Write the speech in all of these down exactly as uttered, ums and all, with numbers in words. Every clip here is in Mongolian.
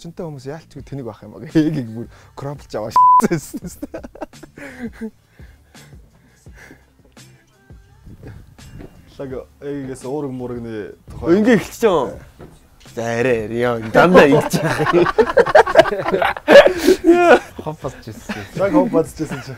орчинтой хүмүүс яалч тэнийг байх юм аа гэгийг бүр кромплж аваа шээсэн. Лаг эгээс уураг мурагны тухай. Ингээ эхэлчихэж байгаа. За арай яа дандаа ингэж. Хоппас жисэн. Лаг хоппас жисэн чи.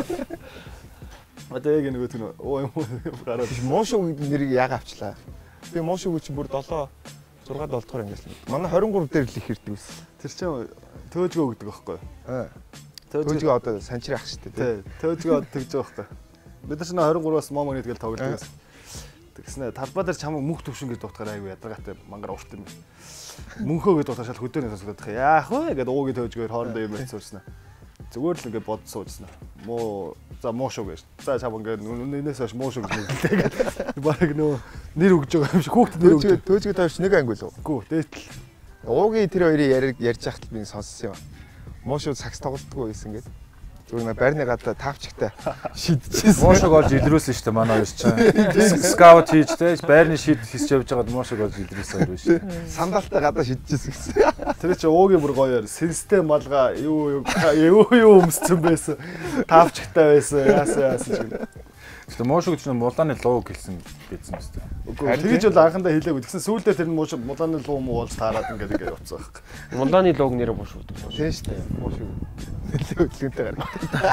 Одоо яг нэг үтгэн оо юм гараад Муушуу гэдэг нэрийг яг авчлаа. Би муушуу гэж бүр долоо зургаад болдохоор ингээл. Манай двадцать три дээр л их ирдэг ус. тэр чинь төөжгөө гэдэг байхгүй юу? Аа. Төөжгөө одоо санчрах шүү дээ. Тий. Төөжгөө тэгж байгаа байхгүй. Бид нар чинь двадцать три-аас момогнит гэж тоглодог гэсэн. Тэгснэ талбай дээр чамаг мөнх төвшин гэж дутахаар айгүй ядаргаатай мангар урт юм. Мөнхөө гэж дутахаар шал хөдөөнөөс сонсогдох. Яах вэ гэдэг уугийн төөжгөөр хоорондоо юм ярьцуулсан. Зүгээр л ингээд бод суужсан. Муу за муу шүү гэж. За чам ингээд нэнээс хойш муу шүү гэж нэрлээ. Бараг нөө нэр өгж байгаа юм шиг хүүхд нэр өгж. Төөжгөө таарч нэг анги л уу? Гүү дээтэл. Уугийн тэр хоёрыг ярьж байхад би сонссон юм. Муу шүү сакс тоглолтгүй байсан гэдэг. Зүгээр нэг байрны гадаа тавчигтай шидчихсэн. Моошог олж илрүүлсэн шүү дээ манай хоёр чинь. Скаут хийж те байрны шид хийсч явж байгаад моошог олж илрүүлсэн хоёр шүү. Сандалтай гадаа шидчихсэн гэсэн. Тэр чинь уугийн бүр гоёор сенстэй малгай юу юу юу өмссөн байсан. Тавчигтай байсан. Яасан яасан ч юм. Тэгээ моошог чинь мулааны луу гэлсэн гэсэн юм шүү. Үгүй тэгж бол анхандаа хэлээгүй. Тэгсэн сүүлдээ тэр мууш мулааны луу муу болж таарад ингээд ингээд явцсан байхгүй. Мулааны лууг нэрээ бушуудаг. Тийм шүү дээ. Муушуу. Нэлээд хөдөлгөөнтэй гардаг.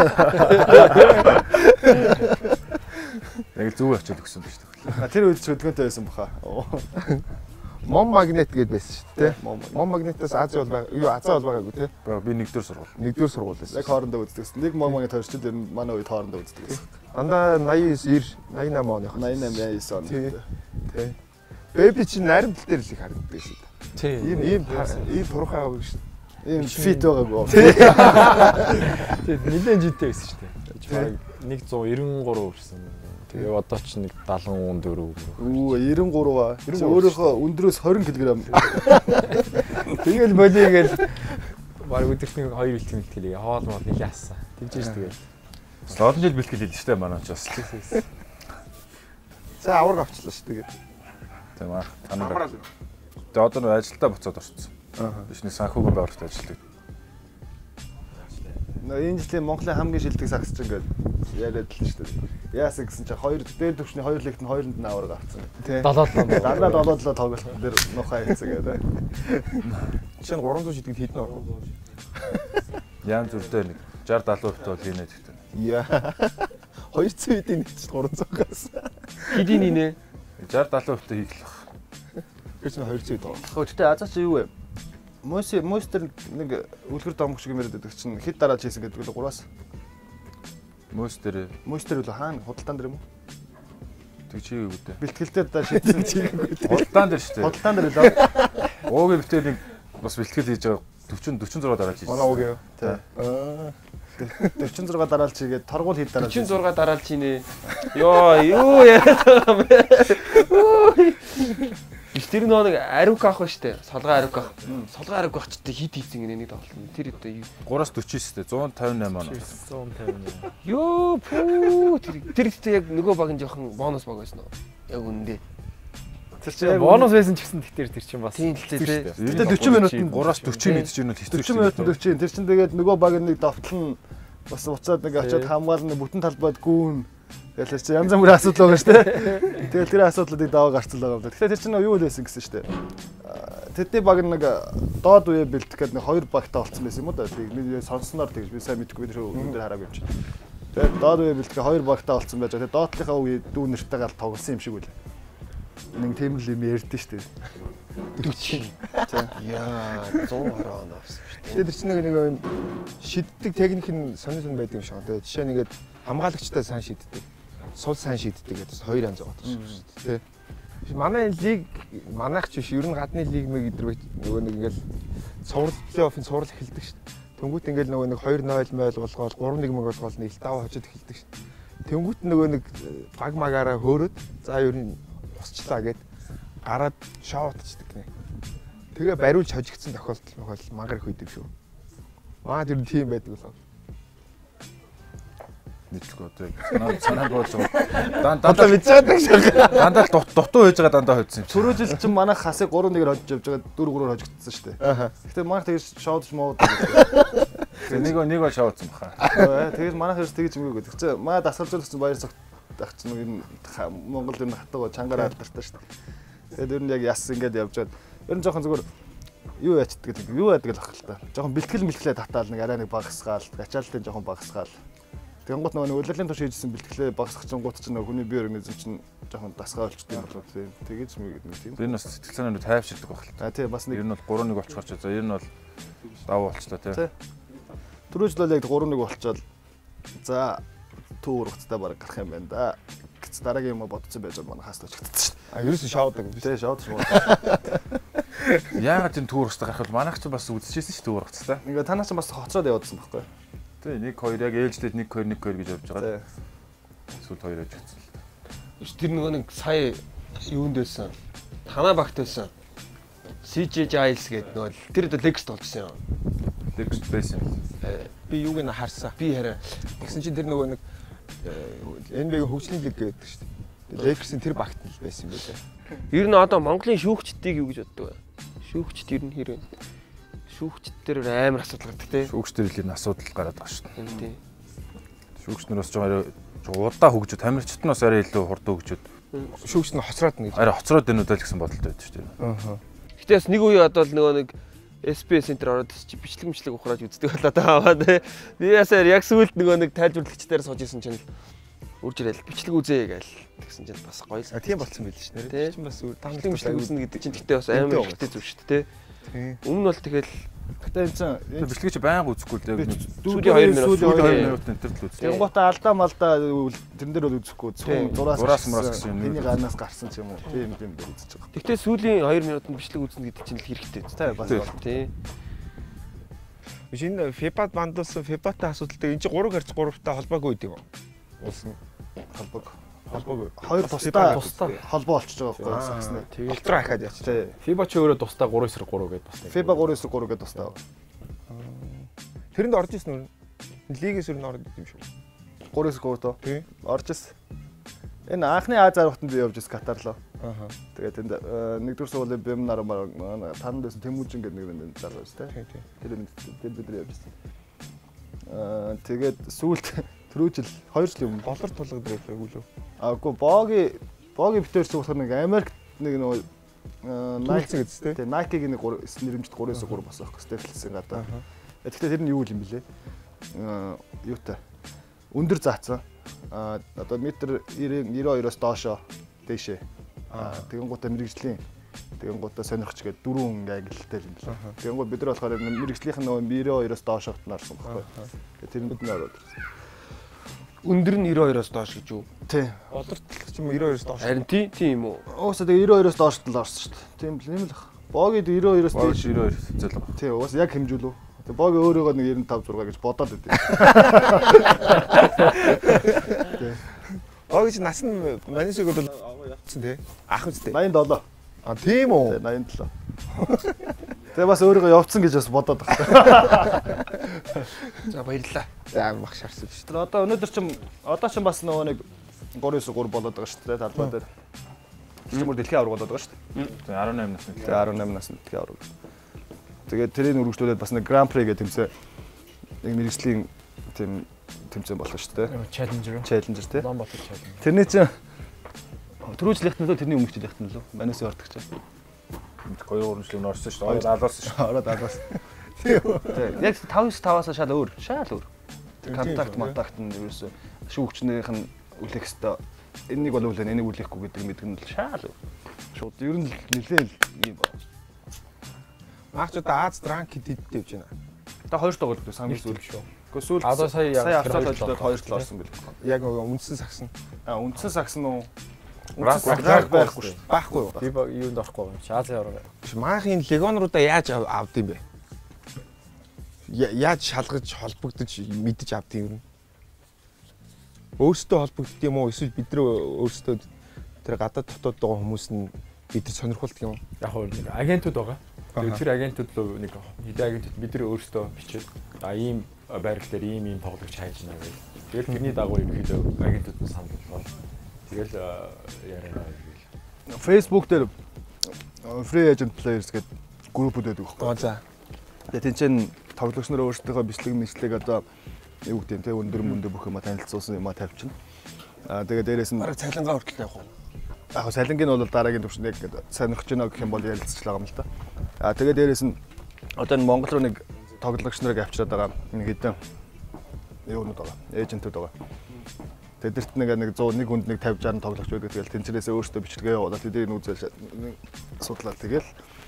Яг л зүг очиод өгсөн шүү дээ. Тэр үед ч хөдөлгөөнтэй байсан баха. Мом магнит гэдээ байсан шүү дээ. Мом магнитаас Аз бол байгаа. Юу Азаа бол байгаагүй тий. Би нэгдүгээр сургууль. Нэгдүгээр сургууль байсан. Яг хоорондоо үздэг. Нэг мом магнит төрчил энэ манай үед хоорондоо үздэг гэсэн. Дандаа восемьдесят девять восемьдесят восемь оных. восемьдесят восемь он. Тий. Бэби чи наримтал дээр л их харагддаг шүү дээ. Тий. Ийм ийм ийм турхай аваг шүү. Ийм фит байгаагүй. Тэгээд нэлээд жинтэй байсан шүү дээ. нэг девяносто три өрсөн. Тэгээ одоо ч нэг семьдесят четыре. Үу девяносто три аа. Өөрөөхөө өндрөөс twenty кг. Тэгэл болигээл баг өдөртний хоёр бэлтгэл мэлтгэлээ хоол мод нэлээ ассан. Тэгжээж тэгээд. Олон жил бэлтгэл хийлээ шүү дээ манай ч бас. За авраг авчлаа шүү тэгээд. Тийм аа. Танаа. Тэгээ одоо нэг ажилдаа буцаад орсон. Аа. Бишний санхүүгийн байгууллагт ажилладаг. Энэ жилийн Монголын хамгийн шилдэг сакс ч ингээд яриад л шүү дээ. Яасан гэсэн чинь хоёр дээр төвчний хоёр лигт нь хоёронд нь авраг авсан. Тий. долоолоо. Дандаа долоолоо тоглох дээр нухай хэсэг гэдэг. Жишээ нь тhree hundred шидэд хэдэн орно? Яан зүрдээ нэг sixty seventy percent бол хийнэ гэхдээ. Яа. two hundred эдийн нэг three hundred-аас. Хэдийн нэ? sixty seventy percent хийх л баг. Тэр чинь two hundred доо. Хөөе тэ азаач юу вэ? Моси мостер нэг үлгэр домгох шиг яриад байдаг чинь хэд дарааж хийсэн гэдэг л гураас. Мостер. Мостер бол хаана худалдаан дээр юм уу? Тэг чи юу гэдэг. Бэлтгэл дээр да шийдсэн чигээгүй. Худалдаан дээр шүү дээ. Худалдаан дээр л. Уугийн бэлтгэлийг бас бэлтгэл хийж байгаа forty forty-six дарааж хийсэн. Манай уугийн. Тий. Аа. forty-six дараалж хийгээд торгуул хэд дараалж. forty-six дараалж хийнэ. Йоо, юу яриад байгаа юм бэ? Тэр нэг ариук авах штэ. Солгоо ариук авах. Солгоо ариук авах ч хит хийсэн гэнэ нэг тоглолт. Тэр хэд three forty-nine шүү дээ. one fifty-eight оноо. one fifty-eight. Йоо, пүү тэр тэр ихтэй яг нөгөө баг нь жоохон бонус баг байсан уу? Яг үндэ. Тэр чинь бонус байсан ч гэсэн тэгтэр тэр чинь бас. Тийм л дээ. Тэгтээ forty минутанд three forty минут ч юм уу хэцүү forty минутанд forty. Тэр чинь тэгээд нөгөө баг нэг давтлан бас уцаад нэг очиод хамгаална бүтэн талбайд гүүн. Тэгэхээр чи янз бүрийн асуудал байгаа шүү дээ. Тэгэл тэр асуудлуудыг даваа гарцсан байгаа юм. Тэгэхээр тэр чинь юу л байсан гэсэн шүү дээ. Тэдний баг нэг доод үе бэлтгэх гэдэг нэг хоёр багтаа олцсон байсан юм уу да. Нэг сонсноор тэгж би сайн мэдэхгүй тэр өндөр дээр хараагүй юм чи. Тэгээд доод үе бэлтгэх хоёр багтаа олцсон байж байгаа. Тэгээд доотлынхаа үе дүү нэртэйгээ тоглосон юм шиг үл. Нэг тийм л юм ярьдэн шүү дээ. forty. Яа, one twenty он авсан шүү дээ. Тэгээд тэр чинь нэг нэг юм шиддэг техник нь сонир сонир байдаг юм шиг. Тэгээд жишээ нь ингээд хамгаалагчтай сайн шиддэг. Сул сайн шийддэг гэдэг хоёр янз байгаа шүү дээ. Тэ. Манай лиг манайх ч биш ер нь гадны лиг мэг гэдэг нөгөө нэг ингээл цуврал плей-оффын цуврал эхэлдэг шүү дээ. Тэнгүүт ингээл нөгөө нэг two nil мойл болгоод three one мэг болгоод нэг даваа хожид эхэлдэг шүү дээ. Тэнгүүт нөгөө нэг баг магаараа хөөрөөд за ер нь усчлаа гэд гараад шоутчдаг нэ. Тэгээ бариулж хожигдсан тохиолдол тохиолдол мангар их үйдэг шүү. Маа тэр тийм байдаг болоо. нийтлгүй одоо санаа санаа болж байгаа. Дан одоо дандаа мэдж байгаа гэж. дандаа дутуу байж байгаа дандаа хоцсон юм. Түрүү жил чинь манайх хасыг гурван нэгээр хожиж явж байгаа дөрөв гураар хожигдсон шүү дээ. Аха. Гэтэ манайх тэгж шоудж моод. Нэг нэг бол шавцсан баха. Тэгээд манайх ерөөс тэгж юм гээд. Тэгчээ маа дасгалжуулсан баяр цогт ах чинь ер нь Монгол ер нь хатгаа чангараа алдартай шүү дээ. Тэгээд ер нь яг яс ингээд явж байгаа. Ер нь жоохон зүгээр юу ячдаг гэдэг юу яадаг л ах л та. Жоохон бэлтгэл мэлтгэлээ татаал нэг арай нэг багасгаал, ачаалтын жоохон багасгаал. Тэгэнгუთ нөгөө удирдлагын турш хийжсэн бэлтгэлээ багасгахчингууд чинь нөгөө хүний бие организм чинь жоохон дасгаа болчтой юм болоо тийм. Тэгэж мэгэд нэг тийм. Энэ бас сэтгэл санааны тайвширдаг байх л та. А тийм бас нэг ер нь бол гурван нэг болчихор ч за ер нь бол давуу болчлоо тийм. Түрүүж л яг гурван нэг болчоод за туур ургацтай баг гарах юм байна да. Гэц дараагийн юм бодсон байж байгаа манай хааслаж чадчихсан шүү дээ. А ерөөсөө шоудаг юм биш. Тийм шоуд шүү. Яагаад энэ түүр ургацтай гарах вэ? Манайх ч бас үзчихсэн шүү түүр ургацтай. Ингээ танаас ч бас хоцроод явуулсан байхгүй. Тийм нэг хоёр яг ээлжлээд нэг хоёр нэг хоёр гэж явж байгаа. Тийм. Эсвэл хоёр яж гэсэн л та. Тэр нөгөө нэг сая юунд байсан? Танаа багт байсан. си джей Giles гэдэг нөгөө тэр лекст болчихсон юм. Лекст байсан юм. Би юуг нь харсан. Би хараа. Тэгсэн чинь тэр нөгөө нэг эн би-ийн хөгжлийн лиг гэдэг шүү дээ. Лекерсын тэр багт л байсан юм байлаа. Ер нь одоо Монголын шүүгчдийг юу гэж боддог вэ? Шүүгчд ер нь хэрэг шүүгчд дээр амар асуудал гардаг тий. Шүүгч дээр л энэ асуудал гараад байгаа шүү дээ. Тийм тий. Шүүгч нар бас жоо удаа хөгжөд тамирчид нь бас арай илүү хурд хөгжөд Шүүгч нь хоцроод нэг. арай хоцроод байна уу даа гэсэн бодолтой байдаг шүү дээ. Аа. Гэтэ бас нэг үе одоо л нөгөө нэг эс пи центр ороод чи бичлэг мчлэг ухрааж үздэг болоо таа. Би ясаар яг сүүлд нөгөө нэг тайлбарлагчдаар сууж исэн чинь үрж ирэл бичлэг үзээ гээл тэгсэн чинь бас гоё л. А тийм болцсон байл ш нь. Тэр чинь бас бичлэг мчлэг үзнэ гэдэг чинь тэгтээ бас амар ихтэй зүг шүү дээ. Тийм. Өмнө нь бол тэгэл Гэтэ энэ чинь Бичлэг чи байнга үзэхгүй л яг сүүлийн хоёр минут сүүлийн хоёр минут энэ төр л үзсэн. Тэнгуутаа алдаа малдаа тэрэн дээр бол үзэхгүй. Зөвхөн зураас зураас мураас гэсэн юм. Тэний гарнаас гарсан ч юм уу. Тийм тийм дээр үзэж байгаа. тэгтээ сүүлийн хоёр минутанд бичлэг үзнэ гэдэг чинь л хэрэгтэй. Тэ бас тий. Биш энэ фибад бандуулсан фибатай асуудалтай энэ чи гурав харьц гуравтай холбоогүй гэдэг юм. Уулсан холбоог. холбоогүй. Хоёр тусдаа тусдаа. холбоо болчихж байгаа байхгүй саксны. Тэгээд дотроо ахаад яач. Тэ. FIBA ч өөрөө тусдаа гурав эсрэг гурав гэдээ бас. фиба гурав эсрэг гурав гэдээ тусдаа. Тэрэнд орж исэн үү? Лигээс өөр нь орж идэв юм шүү. гурав эсрэг гурав тоо. Тийм. Орж ирсэн. Энэ анхны Аз аргатанд явж ирсэн Катар руу. Ааха. Тэгээд энд нэгдүгээр сургуулийн бимнаар танд байсан Тэмүүжин гэдэг нэг юм залуу шүү дээ. Тийм тийм. Тэр тэр бид нар явж ирсэн. Аа тэгээд сүүлд түрүү жил хоёр жил өмнө Болор тулгад байлаа үлээ. аагүй боги боги битэрсэн болохоор нэг Америкт нэг нөгөө Nike гэсэн тийм. тий Nike-гийн нэг нэрмжт гурав эсрэг гурав бас байхгүй Стефлсийн гадаа. Тэгэхээр тэр нь юу юм бэлээ? Аа юутай өндөр заацсан. Аа одоо метр девяносто двоос доошоо дээшээ. Аа тэгэнгუутаа мэрэгжлийн тэгэнгуутаа сонирхч гээд дөрвөн ангилалтай юм байна. Тэгэнгუут бид нар болохоор мэрэгжлийнх нь нөгөө девяносто двоос доошоогт нарсан байхгүй. Тэгээд тэр нь бид нар ороод ирсэн. Өндөр нь девяносто двоос доош гэж юу? Тий. Болор талх ч юм девяносто двоос доош. Харин тий тийм юм уу? Уусаа тэгээ девяносто двоос доош л орсон шүү дээ. Тийм л юм л ах. Боги девяносто двоос Богд дээш. девяносто двоос зэл байгаа. Тий, уус яг хэмжүүлв. Тэгээ боги өөрөөгөө нэг девяносто тавь зураг гэж бодоод өгдөө. Аа гэж нас нь манисыг бол явцсан тий. Ах үстэй. восемьдесят семь. А тийм үү? восемьдесят семь. Тэгээ бас өөрийгөө явцсан гэж бас бодоод байна. За баярлалаа. За мах шарсан шүү. Тэр одоо өнөөдөр чим одоо ч бас нөгөө нэг гурав эсрэг гурав болоод байгаа шүү дээ талбай дээр. Чимэр дэлхийн авраг болоод байгаа шүү дээ. Тэгээ десvet насны. Тэгээ десvet насны дэлхийн авраг. Тэгээд тэрийг үргэлжлүүлээд бас нэг Grand Prix гэх тэмцээн нэг мэрэгжлийн тийм тэмцээн болох шүү дээ. Challenger. Challenger тий. Улаанбаатар Challenger. Тэрний чинь түрүүжлэхт нь лөө тэрний өмнөх жилийнх нь лөө. Манайс ордог чинь. Хоёр гурван жил орсон шүү дээ. Алуулсан шүү. Ороод алаас. Тийм. Яг тавс таваас шал өөр. Шал өөр. Контакт монтакт нь ерөөсө шүүгчнийх нь үлэх хэвээр энэнийг бол үлээ энийг үлээхгүй гэдэг мэдгэн л шал өөр. Шууд ер нь нэлээл юм ба. Аач удаа Аз дранк хийдтэй явж байна. Та хоёр тоглолт үү самбар зүйл шүү. Гэхдээ сүүл Одоо сая яг сая авсаад ожилдод хоёр жил орсон бэл. Яг үндсэн сагсан. А үндсэн сагс нь уу? Ранк байхгүй шүү. Байхгүй юу? FIBA юунд орохгүй юм чи Азийн ороо. Биш маахын легонруудаа яаж авд юм бэ? Яаж шалгаж холбогдож мэдэж авд юм юм? Өөрсдөө холбогдд юм уу? Эсвэл бид нар өөрсдөө тэр гадаад дотоод байгаа хүмүүс нь бидэр сонирхолтой юм уу? Яг хөө нэг агентууд байгаа. Тэгээд тэр агентууд руу нэг хэдэн агентууд бид нар өөрсдөө бичээд а ийм байрал дээр ийм ийм тоглогч хайж байна гэж Тэгэл тэрний дагуу ерөөхдөө агентууд нь санал болгоо. Тэгэл яриа. Facebook дээр free agent players гэдэг группүүд байдаг байхгүй. За. Тэгээ тэнцэн тоглогч нар өөрсдийнхөө бичлэг мэдлэг одоо юу гэдэг те өндөр мөндө бүх юм танилцуулсан юм а тавьчихна. Аа тэгээ дээрээс нь бараг цалингаа хүртэл явах уу? Яг цалингийн бол дараагийн төвшөнд яг сонирхож байна гэх юм бол ярилцчихлаа юм л да. Аа тэгээ дээрээс нь одоо энэ Монгол руу нэг тоглогч нарыг авчираад байгаа нэг хэдэн юунууд байгаа. Эйжентүүд байгаа. Тэдэрт нэг нэг сто нэг хүнд нэг пятьдесят шестьдесят тоглогч байдаг. Тэгэл тэнцэнээсээ өөрсдөө бичлэгээ явуулаад тэдний үзэл судлаад тэгэл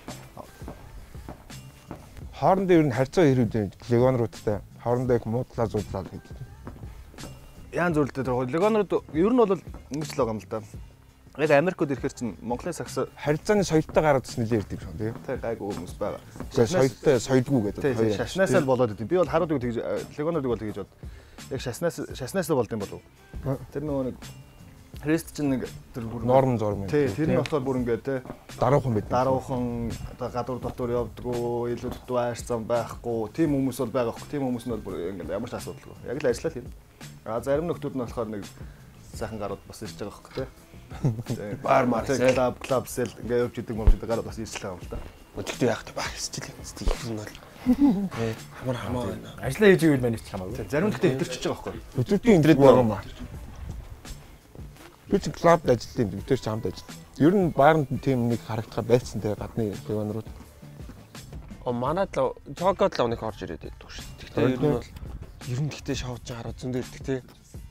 хоорондоо ер нь харьцаа хэрэг легонруудтай хоорондоо их муудлаа зудлаа гэдэг. Яан зөвлөлтөд байгаа. Легонрууд ер нь бол ингэж л байгаа юм л да. Яг Америкууд ирэхээр чинь Монголын сагс харьцааны соёлтой гараад бас нэлээд ирдэг шүү дээ. Тэ гайгүй хүмүүс байгаа. Соёлтой соёлгүй гэдэг. Тэ шашнаас л болоод идэв. Би бол харуудыг тэгж легонруудыг бол тэгж бод. Яг шашнаас шашнаас л болд юм болов. Тэр нөгөө нэг Хрест чинь нэг тэр бүр норм зорм юм. Тий, тэр нь болохоор бүр ингээд те даруухан байд. Даруухан одоо гадуур дотор явдггүй, илүү дутуу айр зам байхгүй. Тим хүмүүс бол байгаа хөө. Тим хүмүүс нь бол бүр ингээд ямар ч асуудалгүй. Яг л ажиллаа л юм. А зарим нөхдүүд нь болохоор нэг сайхан гарууд бас ирж байгаа хөө те. Бар мар клуб клуб сел ингээд явж идэг хүмүүс гарууд бас ирчлээ юм л да. Өдөртөө яах вэ? Баг стил юм. Стил нь бол ээ хамар хамаа байна. Ажлаа хийж ивэл манайч хамаагүй. Зарим гэхдээ өдөрчж байгаа хөө. Өдөртөө интернет байгаа юм аа. Би ч клубд ажилладаг юм. Тэр ч хамт ажилладаг. Ер нь баарнд тийм нэг харагдахаа байцсан те гадны легонрууд. О манайд л жогод л нэг орж ирээд байдаг шүү дээ. Гэхдээ ер нь бол ер нь гэхдээ шоуч хараад зөндөө ирдэг те.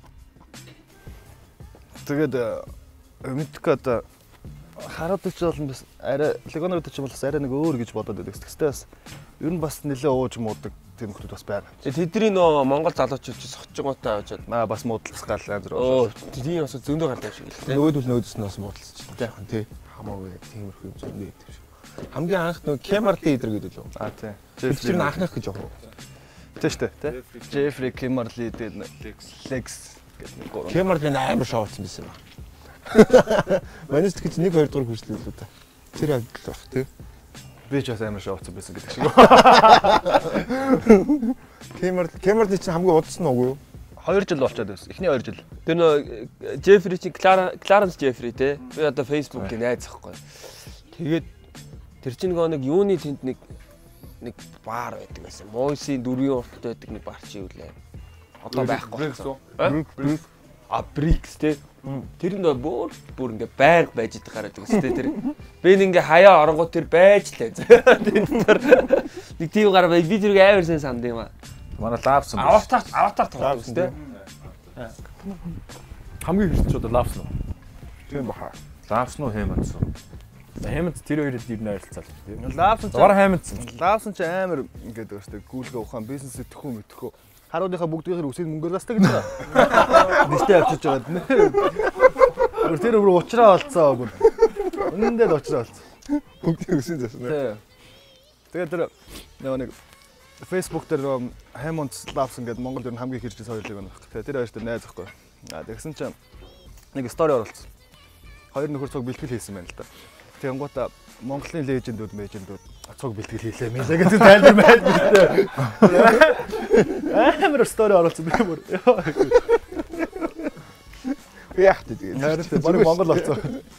Тэгээд мэдээгүй одоо хараадаг ч бол бас арай легонрууд ч бол бас арай нэг өөр гэж бодоод байдаг. Гэхдээ бас ер нь бас нэлээ ууж муудаг тийм хүмүүс бас байна. Тэдний нөө Монгол залуучууд ч сохчгоотой аваад маа бас муудалцгаал янз бүр. Оо тийм бас зөндөө гардаг шиг л те. Нөгөөдөл нөөдөс нь бас муудалцчих. Тайхан тий. Хамаагүй тиймэрхүү юм зөндөө байдаг шүү. Хамгийн анх нөгөө Кемарти идэр гэдэг л үү? А тий. Тэр нь анхных гэж яг. Тэ штэ тий. Джеффри Кемарли дээр Лекс гэдэг нэг гурван. Кемарли амар шоуцсан байсан юм байна. Манайс тэгж нэг хоёр дугаар хүртэл л үү та. Тэр авдал баг тий. Би ч бас амар шоуцсан байсан гэдэг шиг. Кемарли Кемарли чинь хамгийн удсан уу юу? хоёр жил болчиход байсан. Эхний хоёр жил. Тэр нөө Джеффри чи Кларенс Джеффри те. Би одоо Facebook-ийн найз ахгүй. Тэгээд тэр чинь нэг юуны тэнд нэг нэг баар байдаг байсан. Мойсийн дөрвийн уртад байдаг нэг бар чи юу лээ. Одоо байхгүй. Брикс. А Брикс те. Тэр нь бүр бүр ингээ байнга байж идэх гараад байгаа тест тэр. Би ингээ хаяа оронгууд тэр байж лээ. Тэр нэг тийм гараа би тэрийг амар сайн санд юм аа. Манай лавс юм. Аватар аватар тоглож тест. Хамгийн ихч одоо лавс нь. Тийм баха. Лавс нь хэмээнс. Хэмээнс тэр хоёрыг дэрнэ ойролцоо л тийм. Лавс нь Гар хэмээнс. Лавс нь ч амар ингээд өстэй гүйлгээ ухаан бизнес идэхгүй мэдэхгүй. Харуудынхаа бүгдийн үсийг мөнгөөр бастай гэж байгаа. Нэштэй авчиж байгаа. Тэр өөр уучраа олцоо бүр. Үнэндээ л уучраа олцоо. Бүгдийн үсийн засна. Тэгээд тэр нөгөө нэг Facebook дээр Hammond's Labs гэдэг Монгол ер нь хамгийн хэрэгжсэн соёлыг байна. Тэгээд тэр хоёрт найз ахгүй. Аа тэгсэн чинь нэг стори оруулсан. Хоёр нөхөр цуг бэлтгэл хийсэн байна л да. Тэгэнгუута Монголын лежендүүд мэжендүүд цуг бэлтгэл хийлээ мэлээ гэдэг тайлбар байна. Амар стори оруулсан би бүр. Яах вэ тэгээд. Харин баг Монгол олцоо.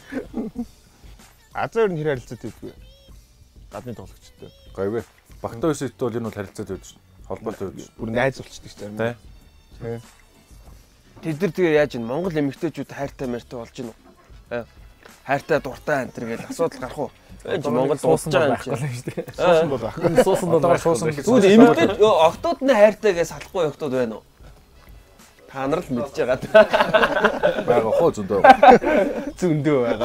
Азар нь хэр харилцаатай байдгүй. Гадны тоглогчтой. Гайвэ. Багтаа үсэт бол энэ бол харилцаатай байдаг шүү. Холбоотой байдаг шүү. Бүр найз болчдөг чинь. Тэ. Тэ. Тэд нар тэгээ яаж ин Монгол эмэгтэйчүүд хайртай мэртэй болж гин үү? Хайртай дуртай энэ төр гэж асуудал гарах уу? Энд Монгол дуусах байгаа юм шүү дээ. Суусан бол ах. Суусан бол суусан. Тэгвэл эмэгтэй октод нь хайртай гэж салахгүй октод байна уу? Та нар л мэдж байгаа. Бага хоо зөндөө. Зөндөө байгаа.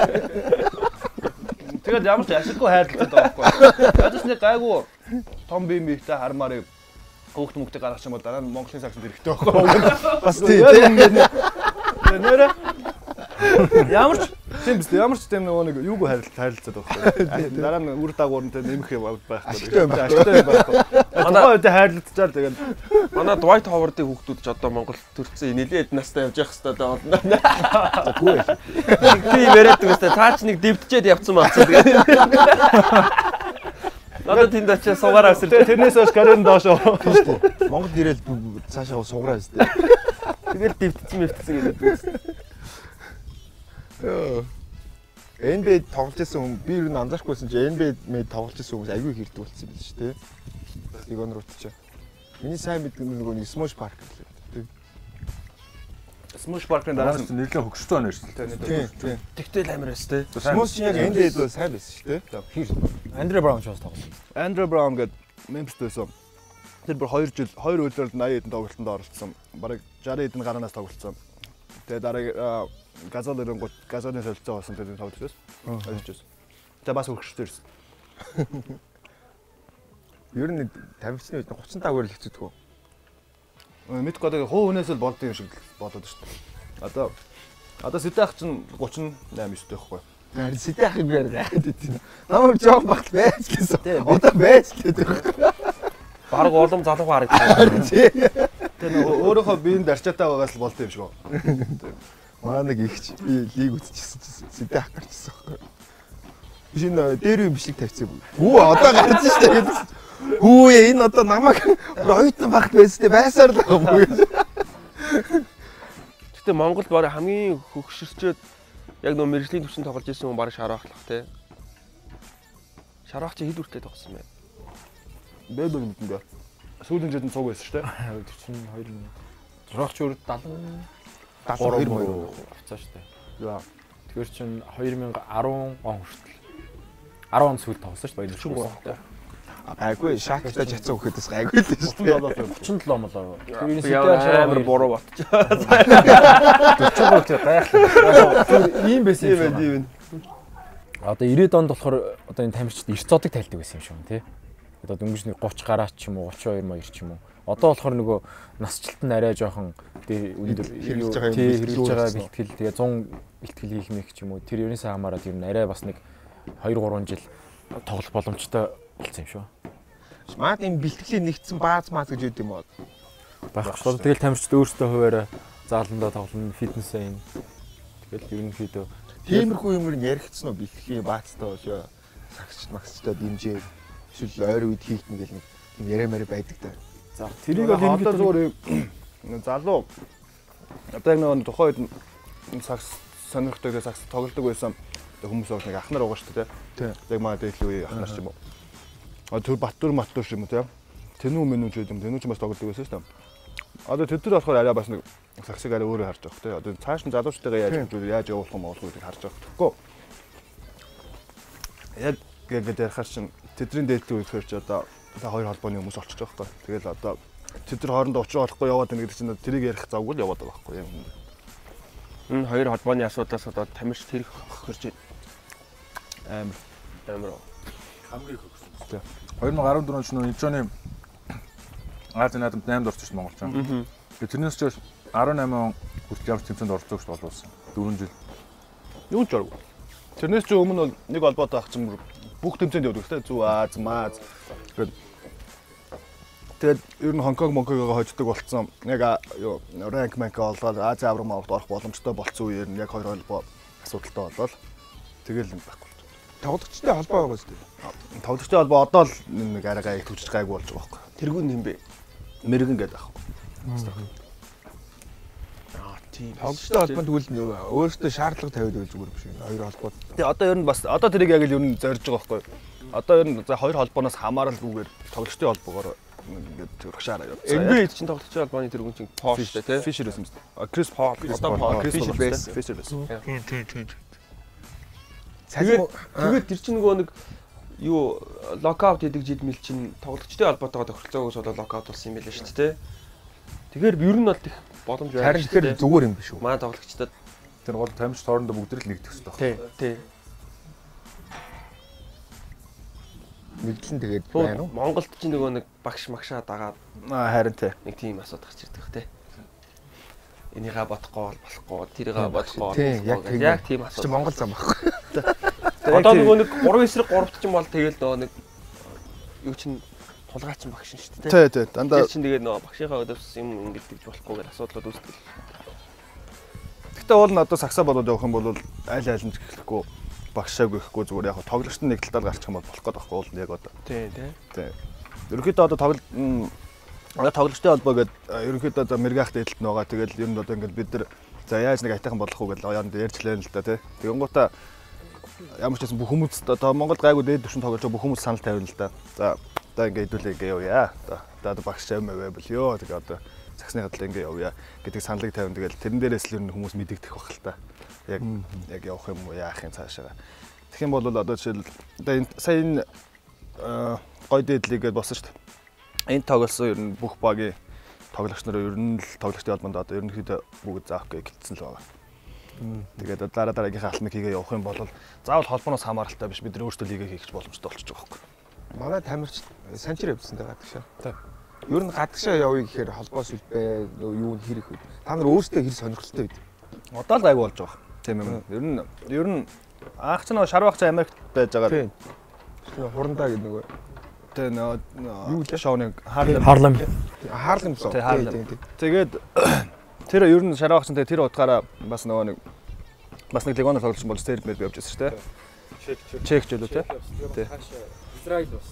Тэгээд ямар ч ашиггүй хайрлалтай байгаа байхгүй. Ядаж нэг гайгүй том бие биетэй хармаар хөөхт мөнгөтэй гаргах юм бол дараа нь Монголын сагсад хэрэгтэй байхгүй. Бас тийм. Нэрэ. Ямар ч тийм биз дээ. Ямар ч тийм нэг юугүй хайрлалтай байхгүй. Дараа нь үр дагавартай нэмэх юм байхгүй. Ашигтай байхгүй. Манай үедээ хайрлалцчаар тэгээд манай Dwight Howard-ийн хүүхдүүд ч одоо Монгол төрсэн нэлээд настай явж явах хэрэгтэй болно. Үгүй. Би яриад байгаа та ч нэг дэвтчээд явцсан бац. Надад тэнд очиж суугаараа өсөл. тэрнээс хойш карьер нь доошоо. Монгол ирээд цаашаа сууграа өстэй. Тэгэл дэвтсэн мэвтсэн гэдэг. Йоо. эн би эй тоглож байсан хүн би юу н анзаарахгүйсэн чи эн би эй мэд тоглож байсан хүмүүс аягүй хэрдэг болсон юм биш үү те. Игонрууд чи. Миний сайн мэддэг нөгөө нэг Smosh Park гэлээ. Smosh Park-ын дараа нь нэлээд хөгшсөн байна шүү дээ. Тийм. Тэгтэл амар эс те. Smosh яг эн би эй бол сайн байсан шүү дээ. Хэр Андре Браун ч бас тоглосон. Андре Браун гэдэг Memphis байсан. Тэр бүр хоёр жил хоёр үйлрэл восемьдесят хэдэн тоглолтонд оролцсон. Бараг шестьдесят хэдэн гаранаас тоглолцсон. Тэгээ дараа Газал ирэнгүүт газаны солилцоо болсон тэр тоглож байсан. Ойлгож байсан. Тэгээ бас хөгштэй ирсэн. Ер нь тавьчихны үед гуцсан тагвар л хэцүүдэг үү? Мэдгүй одоо хуу хүнээс л болд юм шиг болоод шүү дээ. Одоо одоо Сэтэх чинь тридцать восемь ёстой байхгүй. Харин Сэтэх юм яриад байд. Намайг жоох багт байж гэсэн. Одоо байж гэдэг. Бараг улам залуугаар харагдсан. Тэгээ нөгөө өөрөөхөө биеийн дарчаатай байгаас л болд юм шиг байна. Маа нэг ихч би лиг үзчихсэн чинь Сэтэх гарчсан байхгүй. Би шинэ дээр юм бишлэг тавьчихсан. Хүү одоо гарч штэ гэдэг. Хүү энэ одоо намайг оюутан багт байстэй байсаар л юм уу гэж. Гэтэ Монголд бараг хамгийн хөгшөрчөөд яг нөө мэрэгжлийн төвчөнд тоглож ирсэн хүн бараг Шарахлах те. Шарах чи хэд үртэй тоглосон бэ? Бэд бол мэдэн дээ. Сүүлийн жилд цуг байсан шүү дээ. Тэр чинь хоёр минут. Журах ч өөр седьмидээ седьмидээ хоёр авцаа шүү дээ. Яа. Тэгэхээр чинь две тысячи десять он хүртэл десять он сүүл тоглосон шүү дээ. тридцать три. Айгүй шааттай жацсан хөхөдөөс айгүй л шүү дээ. тридцать семь молоо. Тэр амар буруу батчих. тридцать три гайхлаа. Ийм байсан юм байна. Тийм. Одоо девяностые онд болохоор одоо энэ тамирчид эрт зодог тайлдаг байсан юм шүү тий. Одоо дөнгөж нэг тридцать гараад ч юм уу тридцать two маяг ч юм уу. Одоо болохоор нөгөө насжилт нь арай жоохон дээр өндөр тий хэрэгж байгаа бэлтгэл тэгээ сто бэлтгэл хийх мэх ч юм уу. Тэр ерөөсөө хамаараад ер нь арай бас нэг two three жил тоглох боломжтой болсон юм шүү. Маа тийм бэлтгэлийн нэгдсэн бааз маа гэж үүд юм уу? Байх шүү. Тэгэл тамирчид өөрсдөө хуваараа зааландаа тоглоно, фитнесээ юм. Тэгэл ерөнхийдөө тиймэрхүү юмэр яригдсан уу бэлтгэлийн баацтай болоо сагч магцтай дэмжээ эсвэл ойр үед хийх нэг л нэг яриа мэрэ байдаг та. За тэрийг бол энэ зүгээр залуу одоо яг нэг тухайн үед сагс сонирхтойгоо сагс тоглодог байсан хүмүүс бол нэг ахнар байгаа шүү дээ. Тий. Яг маа дээдлийн үе ахнар ч юм уу. А тэр Баттур Маттур юм уу тий. Тэнүү мэнүү ч юм тэнүү ч бас тоглодог байсан шүү дээ. Одоо тэд нар болохоор арай бас нэг сагсыг арай өөрөө харж байгаа тий. Одоо цааш нь залуучтайгаа яаж хэмжүүл яаж явуулах юм бол гэдгийг харж байгаа. Тэгэхгүй. Яг гэдэг ярихаар чинь тэдний дээдлийн үехээр ч одоо хоёр холбооны хүмүүс олчихж байгаа байхгүй. Тэгэл одоо тэд нар хоорондоо уулзах болохгүй яваад байна гэдэг чинь тэрийг ярих завгүй л яваад байгаа байхгүй юм. Энэ хоёр холбооны асуудлаас одоо тамирч тэрх хөрж Амар амар Хамгийн хөгсөн. two thousand fourteen ч нөө Инчоны Азийн наадамд eight-д орсон шүү Монголч. Тэгээ тэрнээс ч eighteen он хүртэл явж тэмцээнд оролцож болсон. four жил. юу ч аргагүй. Тэрнээс ч өмнө бол нэг холбоотой ах чинь бүх тэмцээнд явдаг тийм Зүг Аз, Маз. Тэгээд ер нь Хонконг, Монкогоо хождог болцсон. Яг юу ранк манк олоод Азийн аврам авралт орох боломжтой болцсон үеэр нь яг хоёр холбоо асуудалтай болол тэгэл юм байхгүй. Тоглогчтой холбоо байгаа шүү дээ. Тоглогчтой холбоо одоо л нэг арайгаа их төвчж гайгүй болж байгаа байхгүй. тэргүүн юм бэ? Мэргэн гэдэг аахгүй. Аа тийм. Тоглогчтой холбоо тэгвэл нөгөө өөрөөсөө шаардлага тавиад байл зүгээр биш үү? Хоёр холбоо. Тэгээ одоо ер нь бас одоо тэрийг яг л ер нь зорж байгаа байхгүй. Одоо ер нь за хоёр холбооноос хамааралгүйгээр тоглогчтой холбоогоор ингээд төрөгшаараа явуулсан. эн би эй чинь тоглогчтой холбооны тэргүүн чинь Пош шүү дээ тий. Фишер байсан юм байна. Крис Пол, Одоо Пол, Фишер Fisher байсан. Фишер байсан. Тийм тийм тийм. Тэгээд тэгээд тэр чинь нөгөө нэг юу локаут гэдэг жидмэл чинь тоглогчтой холбоотойгоо тохиролцоогоос болоо локаут болсон юм байлаа шүү дээ. Тэгэхээр ер нь бол их боломж байна. Харин тэр зүгээр юм биш үү? Маа тоглогчдод Тэр гол тамирч хоорондоо бүгд л нэгдэх хэрэгтэй тий тий. Мэдлэн тэгээд байна уу? Монголд чинь нөгөө нэг багш магшаа дагаад Аа харин тий. нэг тийм асуудал гарч ирдэг тий. Энийгээ бодохгүй бол болохгүй, тэрийгээ бодохгүй тий, яг тийм. яг тийм Чи асуудал. Монгол зам байхгүй. Одоо нөгөө нэг three эсрэг three ч юм бол тэгэл нөгөө нэг юу чин тулгаачин багш нь шүү дээ. Тий, тий. Дандаа Тэр чинь тэгээд нөгөө багшийнхаа өдөөс юм ингэж тэгж болохгүйгээр асуудлууд үүсдэг. Гэхдээ уул нь одоо сагсаа болоод явах юм бол аль аль нь ч гэхгүй багшааг гэхгүй зүгээр яг тоглогчтой нэг талаар гарчих юм бол болох гээд байхгүй уул нь яг одоо. Тий, тий. Тий. Ерөнхийдөө одоо тоглол Одоо тоглогчтой холбоо гэдэг ерөнхийдөө одоо мэрэгахтай эдэлт нь байгаа. Тэгэл ер нь одоо ингээд бид нар за яаж нэг айтайхан болох уу гэж яанд ярьжлаа л да тий. Тэгэн гутаа ямар ч байсан бүх хүмүүс одоо Монгол гайгүй дээд түвшин тоглож байгаа бүх хүмүүс санал тавина л да. За одоо ингээд хэдүүлээ ингээ явъя. Одоо багш юм байвал ёо тэгээ одоо цагсны хадлаа ингээ явъя гэдэг саналыг тавина. Тэгэл тэрэн дээрээс л ер нь хүмүүс мэдэгдэх бах л та. Яг яг явах юм уу яах юм цаашаа. Тэгэх юм бол одоо жишээл одоо энэ сая энэ гой дээдлийг гээд болсон шүү дээ. Энэ тоглосон ер нь бүх багийн тоглогч нар ер нь л тоглогчтой холбоонд одоо ерөнхийдөө бүгд заах гэж хэлсэн л байгаа. Тэгээд дараа дараагийнхаа алтныг хийгээ явах юм бол заавал холбооноос хамааралтай биш бид нар өөрсдөө лигээ хийх боломжтой болчихж байгаа байхгүй. Манай тамирч санчир явуулсан байгаа гадагшаа. Тийм. Ер нь гадагшаа явъя гэхээр холбоос үлбэ юу н хэрэг вэ? Та нар өөрсдөө хэр сонирхолтой байд. Одоо л гайгүй болж байгаа. Тийм юм. Ер нь ер нь анх ч нэг шарвагч Америкт байж байгаа. Тийм. Хурандаа гэдэг нөгөө тэ юу л шоуны Харлем Харлем соо. Тэгээд тэр ер нь шарвагчтай тэр утгаараа бас нөгөө нэг бас нэг легоноор тоглож болж тэр мэр явж байсан шүү дээ. Чек чек ч үлээ тэ. Израиль бас.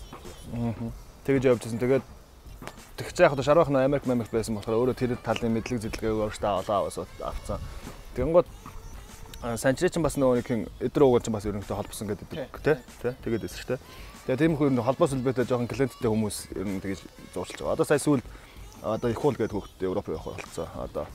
Тэгэж явжсэн. Тэгээд тэгч яг одоо шарвах нь Америк Америк байсан болохоор өөрөө тэр талын мэдлэг зөвлөгөөг өөртөө авлаа авсан. Тэгэнгүүт санчрээ чинь бас нөгөө нэг эдэр уугал чинь бас ерөнхийдөө холбосон гэдэг тий. Тэгээд байсан шүү дээ. Тэгээ тийм их холбоос үлбэтэй жоохон клиенттэй хүмүүс ер нь тэгж зурчилж байгаа. Одоо сая сүүл одоо их уул гэдэг хөлтөд Европ явах болцоо. Одоо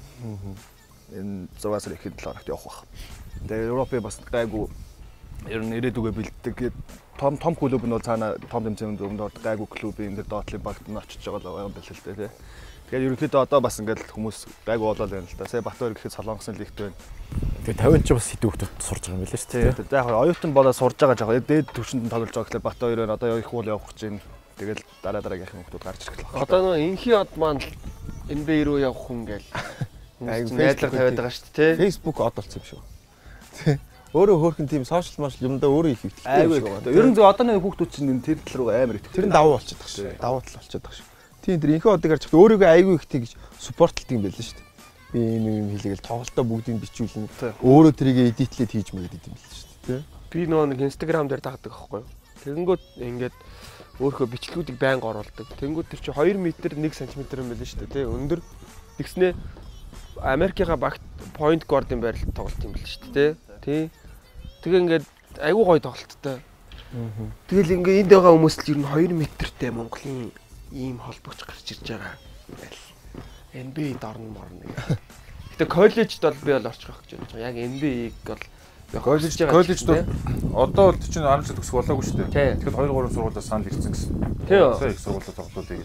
энэ зураг сар ихэд л орохт явах байх. Тэгээ Европ бас гайгүй ер нь ирээдүгэ бэлддэг. Том том клуб нь бол цаана том тэмцээнд өрөнд гайгүй клубын энэ доотлын багт нь очиж байгаа юм байна л дээ тий. Тэгээд ерөнхийдөө одоо бас ингээд хүмүүс гайгүй болоод байна л да. Сая Батбаяр гэхэд Солонгосын лигт байна. Тэгээ тавиан ч бас хэдэн хүмүүс сурж байгаа юм билээ шүү дээ. За яг оюутан болоод сурж байгаа жаах. Дээд түвшинд нь тоглож байгаа гэхлээр Батбаяр байна. Одоо их уул явах гэж байна. Тэгэл дараа дараагийнх нь хүмүүс гарч ирэх л байна. Одоо нөгөө инхи од маань эн бэ рүү явах хүн гээл. Айгу найдлага тавиад байгаа шүү дээ. Facebook од болсон юм шүү. Тий. Өөрөө хөөрхөн тийм сошиал маш юмдаа өөрөө их ихтэй юм шиг байна. Ер нь зөв одоо нэг хүүхдүүд чинь тэр тал руу амар ихтэй. Тэр нь давуу болчиход байгаа шүү. Давуу тал болчиход байгаа шүү. Тийм тэр инхи одыг харж байхад өөрийгөө айгүй их тэгж суппортлдаг юм байл шүү дээ. Би энэ юм хийлгээл тоглолтоо бүгдийг бичүүлнэ. Өөрөө тэрийг эдитлээд хийж мэгэдэд юм байл шүү дээ. Би нөгөө нэг Instagram дээр дагдаг аахгүй юу. Тэгэнгүүт ингээд өөрийнхөө бичлэгүүдийг байнга оруулдаг. Тэгэнгүүт тэр чинь хоёр метр нэг сантиметр юм байл шүү дээ. Тэ өндөр. Тэгснээ Америкийн багт point guard-ын байрал тоглолт юм байл шүү дээ. Тэ. Тэгээ ингээд айгүй гоё тоглолттой. Тэгэл ингээд энд байгаа хүмүүс л ер нь хоёр метртэй Монголын ийм холбогч гарч ирж байгаа байл. эн би эй-д орно морно гэх. Гэтэ коллежд бол би бол орчих واخ гэж бодож байгаа. Яг эн би эй-г бол коллеж коллежд одоо бол чинь арга жил төгсөх болоогүй шүү дээ. Тэгэхээр хоёр гурван сургуулиас санал ирсэн гэсэн. Тийм. Сая их сургуулиуд тоглоулъя.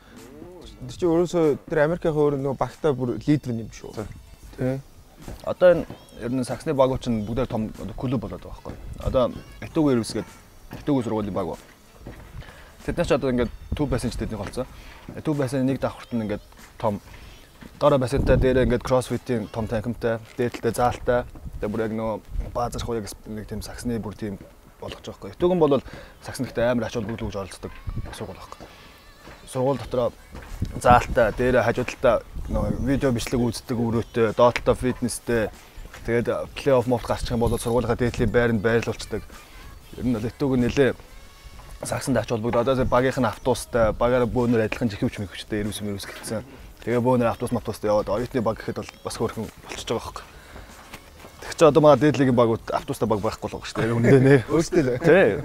Тэр чинь өөрөөсөө тэр Америкийн өөр нөгөө багтаа бүр лидер юм шүү. Тий. Одоо энэ ер нь Саксны багууд чинь бүгдээр том клуб болоод байгаа байхгүй. Одоо Этүг Эрвс гэдэг Этүг сургуулийн баг ба. Тэднээс ч одоо ингээд төв байсан ч тэдний голцоо. Төв байсан нэг давхарт нь ингээд том дорой бассейнтай дээр ингээд кроссфитийн том танхимтай, дээдлтэй заалтай. Тэгээ бүр яг нөгөө баазар хуяг нэг тийм Саксны бүр тийм болгож байгаа байхгүй. Этүгэн бол Сакснэгт амар ач холбогдол гэж оролцдог сургууль байхгүй. Сургууль дотроо заалтай, дээр хажуудалтаа нөгөө видео бичлэг үздэг өрөөтэй, доотлоо фитнестэй. Тэгээд плей-офф мод гарчих юм бол сургуулийнхаа дээдлийн байранд байрлуулцдаг. Ер нь Этүгэн нэлээ Саксанд ач холбогдол одоо багийнх нь автобустай, багаараа бөөнөр адилхан жихвч мэгвчтэй ирвс мэрвс гэсэн. Тэгээ бөөнөр автобус матустай яваад оюутны баг гэхэд бол бас хөөрхөн болчихж байгаа байхгүй. Тэг чи одоо манай дээдлийн багууд автобустай баг байхгүй л байгаа шүү дээ. Үндэ нэ. Өөртөө л. Тий.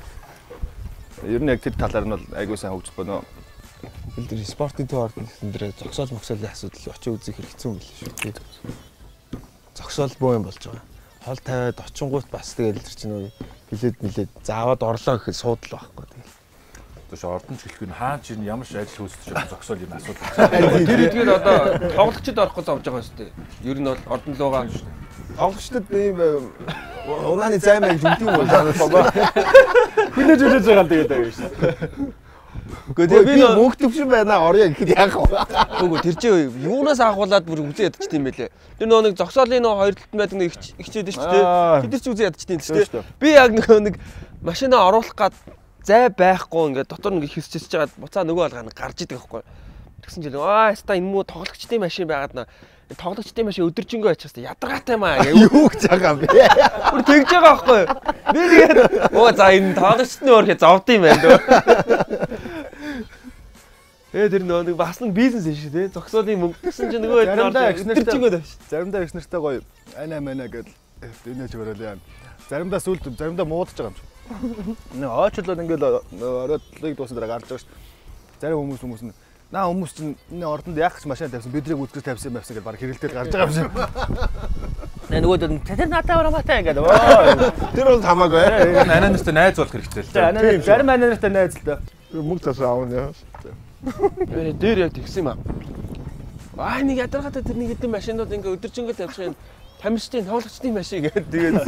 Ер нь яг тэр талаар нь бол айгүй сайн хөгжих байна. Тэр спортын төв ордон гэсэн дээр зогсоол мөксөлийн асуудал очиж үзэх хэрэгцээ юм биш үү? Зогсоол боо юм болж байгаа. Хол тавиад очингууд бас тэгэл тэр чинь билээд нилээд заавад орлоо гэхэд суудл байхгүй тэгэл. Тэш ордон ч хэлэх нь хаач ир ямар ч ажил үүсэж байгаа зогсоол юм асуудал. Тэр эдгээр одоо тоглогчид орох гэж авч байгаа шүү дээ. Ер нь бол ордон луугаа тоглогчдод ийм унааны займаа гэж үгүй юм байна. Хүнэж үлээж байгаа л тэгээд байгаа шүү дээ. Гэхдээ би мөнх төвшин байна орё гэхэд яах вэ? Үгүй тэр чинь юунаас ахуулаад бүр үзээ ядчих юм бэлээ. Тэр нөгөө нэг зогсоолын нөгөө хоёр талд байдаг нэг ихчээд шүү дээ. Тэд нар ч үзээ ядчих тийм шүү дээ. Би яг нөгөө нэг машинаа оруулах гад зай байхгүй ингээд дотор нэг хэсчиж чагаад буцаа нөгөө алгаа гарч идэг байхгүй. Тэгсэн чинь аа яста энэ муу тоглогчдын машин байгаад на тоглогчдын машин өдөржингөө ачаас ядаргаатай маа юу гэж байгаа юм бэ? Бүр тэгж байгаа байхгүй. Би тэгээд оо за энэ тоглогчдын өөрхөө зовд юм байна дөө. Ээ тэр нөгөө бас нэг бизнес шүү дээ. Зогсоолын мөнгө гэсэн чинь нөгөө заримдаа экснэртэй заримдаа их нэртэй гоё ана мана гэдэг инээж өрөөл яа. Заримдаа сүлд заримдаа муудаж байгаа юм шиг. Нэг ойчлол ингээл оройдлыг дуусна дараа гарч байгаа шүү. Зарим хүмүүс хүмүүс нь наа хүмүүс чинь энэ ордонд яг ч машин тавьсан бидрийг үзгэж тавьсан байсан гэж баг хэрэлдээд гарч байгаа юм шиг. Наа нөгөө тэр надад урамаатай ингээд Тэр бол хамаагүй. Анаа нартай найз болох хэрэгтэй л дээ. зарим анаа нартай найз л дээ. Мөнгө тасаа аавна. Ээ дээр яг тэгсэн юм аа. Аа нэг ядаргатай тэр нэг хэдэн машинууд ингээ өдөржингөө тавьчих юм. Тамирчдын тоглогчдын машин гэдэг тэгээд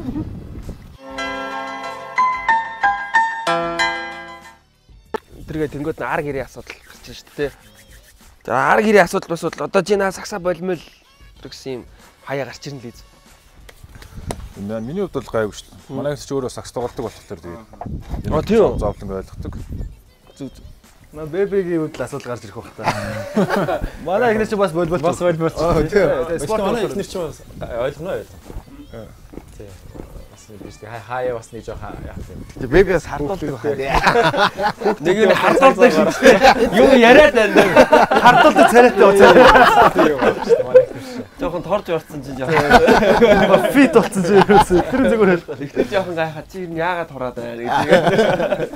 тэргээ тэнгууд ар гэрийн асуудал гарч байна шүү дээ. За ар гэрийн асуудал бас одоо чи наа сагсаа болмол гэсэн юм хаяа гарч ирнэ лээ. Энэ миний хувьд бол гайгүй шүү дээ. Манай хэсэг ч өөрөө сакс тоглодог болохоор тэгээд. А тийм. Зовлон ойлгодог. Зүг зүг. Наа бэбигийн үед л асуудал гарч ирэх байх та. Манай ихнэр чи бас болбол бас болбол. Аа тийм. Спорт манай ихнэр чи бас ойлгоно ойлгоно. Тийм. Бас биш тий хаяа бас нэг жоохон яах юм. Тэг бэбиас хардуулдаг байна. Нэг нь хардуулдаг шүү. Юу яриад байна. Хардуулдаг царайтай уцаа. Тийм байна шүү дээ. Манай ихнэр чи. Жоохон торж орцсон чинь жоохон Фит болсон чи ерөөсөө тэр зүгээр хэл. ихтэй жоохон гайхаад чи ер нь яагаад тураад байна гэдэг.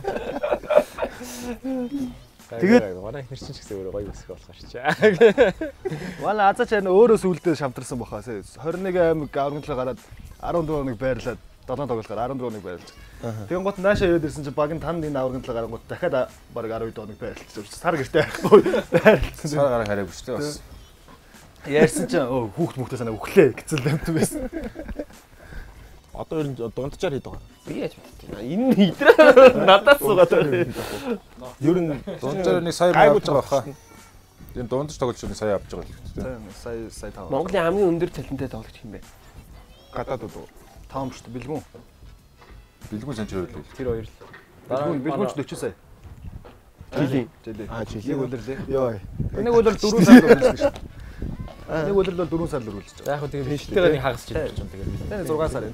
Тэгээд манай ихнэр чинь ч гэсэн өөрөө гоё өсөх болох шээ. Манай азаач харин өөрөө сүулдээ шамтарсан баха. двадцать one аймаг аврагдлаа гараад twelve хоног байрлаад долоон тоглохоор twelve хоног байрлаж. Тэгэн гот наашаа ирээд ирсэн чинь баг нь танд энэ аврагдлаа гарангууд дахиад баг twelve хоног байрлаж. Сар гэртээ байхгүй байрлсан. Сар гараа хараагүй шүү дээ бас. Ярьсан чинь өө хүүхд мөхтөө санаа өглөө гэцэл юмт байсан. Одоо ер нь дундчаар хийдэг байгаа. Би яаж мэдтээ. Энэ идрээ надаас суугаад байна. Ер нь Дундчаар нэг сая авч байгаа баха. Энэ дундч тоглож байгаа сая авч байгаа л дээ. Сая сая тав. Монголын хамгийн өндөр талантай тоглогч юм бэ? гадаадууд уу? Таам шүү дээ бэлгүүн. Бэлгүүн санчир байлгүй. Тэр хоёр л. Бэлгүүн бэлгүүн ч forty сая. Жилийн. Жилийн. Аа жилийн Нэг өдөр лээ. Йоо. Нэг өдөр four сар үргэлжлэж шүү. Нэг өдөр бол four сар үргэлжлэж байгаа. Яг хөө тэгээ биштэйгээ нэг хагасч ирж байгаа юм тэгээ. Тэ six сар.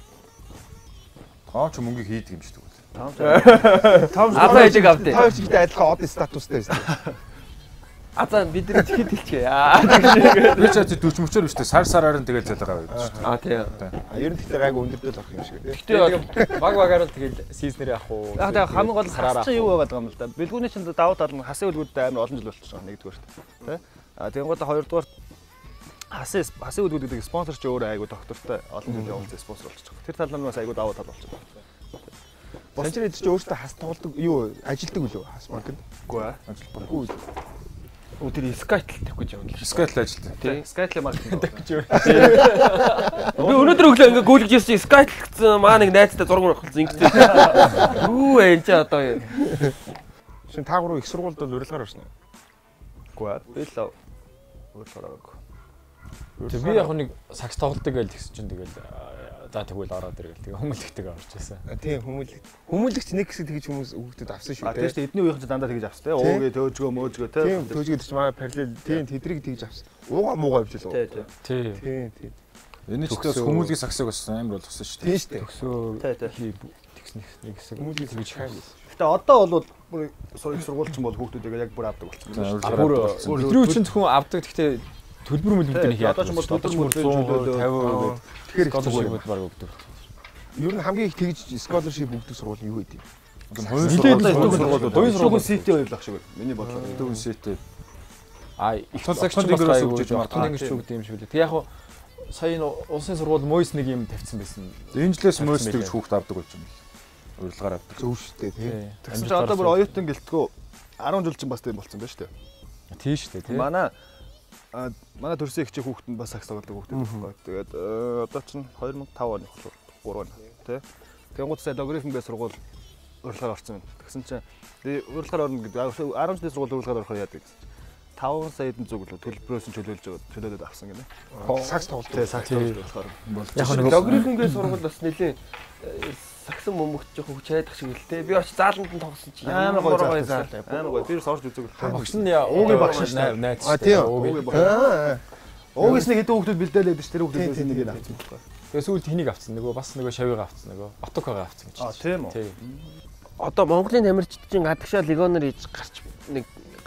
Таам ч мөнгөийг хийдэг юм шүү дээ. Таам. Таам одоо ээжиг авдээ. Та ихтэй адилхан од статустай байсан. Азаа бид нар тэгэхэд хэлчихээ. Аа тэгшээ. Би ч тэр төрч мөчөр биш дээ. Сар сараар нь тэгэл залгаа байдаг шүү дээ. Аа тий. А ер нь тэгтээ гайг өндөрдөл авах юм шиг тий. Гэтэ Баг багаар л тэгэл сизнэр явах уу. Яг тэгээ хамгийн гол хараараа чи юу байгаад байгаа юм л да. Бэлгүүний чинь давуу тал нь хасын үлгүүдтэй амар олон жил болчихсон нэгдүгээр тэ. А тэгэн гол хоёрдугаар хасын хасын үлгүүд гэдэг спонсор ч өөрөө айгу доктортой олон жил явуулсан спонсор болчихсон. Тэр тал нь бас айгу давуу тал болчихсон. Санчир эд чи өөртөө хас тоглодог юу ажилдаг үлээ хас банкнд. Үгүй ээ. Ажилбаргүй. Өө тэр Skytel тавих гэж явна л. Скайт ажилтдаг. Тий. Skytel маркетинг тавих гэж. Би өнөөдөр өглөө ингээ гүйлгэж ирсэн Skytel гэсэн маа нэг найзтай зураг авахсан ингэдэг. Юу вэ энэ ч одоо юу. Шин та гурав их сургуульд бол урилгаар орсон уу? Үгүй ээ. Би л өөрөөр хараагүй. Тэг би яг нэг сакс тоглолтог гэж тэгсэн чинь тэгэл за тэгвэл ороод иргээл тэгээ хүмүүлэгтэйг орж байсан. Тийм хүмүүлэг. Хүмүүлэгч нэг хэсэг тэгж хүмүүс хүүхдэд авсан шүү А тийм шүү эдний үеийнхэн дандаа тэгж авсан те. Уугээ төөжгөө мөөжгөө те. Тийм төөжгөд чи манай параллел тийм тэдрийг тэгж авсан. Ууга муугаа авч л. Тий, тий. Тий. Тийм тийм. Энэ ч бас хүмүүлийн саксыг бас амар болгосон шүү дээ. Тийм шүү дээ. Өсөө Тий, тий. тэгснэх нэг хэсэг Хүмүүлийг тэгж хайр. Гэтэ одоо бол бүр их сургуульчин бол хүүхдүүдээ яг бүр авдаг болчихсон. бүр бидний үчин зөвхөн авдаг гэхдээ төлбөр мөлбөд нэг яадаг. Одоо ч бол төлбөр мөлбөд фifty Тэгэхээр их scholarship баг өгдөг. Ер нь хамгийн их тэгж scholarship өгдөг сургууль юу гэдэг юм? Нилээд сургуулиуд. Хоёр сургууль сити байлах шиг байна. Миний бодлоор. Дүүн сэтэ. А их Тул секшн секшн бас өгч өгч магтан ингэж өгд юм шиг үлээ. Тэг яг хуу сая энэ улсын сургууль Мойс нэг юм тавьсан байсан. Энэ жилээс мөс тэгж хүүхд авдаг болж юм. Урилгаар авдаг. Зөв шүү дээ тий. Тэгсэн чинь одоо бүр оюутан гэлтгөө ten жил чинь бас тийм болцсон байна шүү дээ. Тийм шүү дээ тий. Манай манай төрсөн их чи хүүхэд нь бас сакс тоглодог хүүхэд байхгүй. Тэгээд одоо чинь two thousand five оны болохоор three оны тий. Тэнгууд сая логарифм бай сургууль урилгаар орсон байна. Тэгсэн чинь урилгаар орно гэдэг ten жилийн сургууль урилгаар орохоор яадаг гэсэн чинь five саяд зүг л төлбөрөөс нь чөлөөлж байгаа чөлөөлөд авсан гинэ. Сакс тоглолт. Тий сакс тоглож болохоор. Яг нэг логарифмгийн сургууль бас нэлээ саксан мөмөгч жоох хүч хайдах шиг л те. Би очиж зааланд нь тоглосон чи Амар гоё заал. Амар гоё. Тэр сорж үзэг л. багш нь уугийн багш нь найз. А тийм. Уугийн багш. Уугис нэг хэдэн хүүхдүүд бэлдээлээд ш тэр хүүхдүүдээс нэг нь авсан байхгүй. Тэгээ сүүлд хэнийг авцсан нөгөө бас нөгөө шавьяга авцсан нөгөө Батукага авцсан гэж. А тийм үү. Тий. Одоо Монголын тамирчид чинь гадагшаа легоноор хийж гарч нэг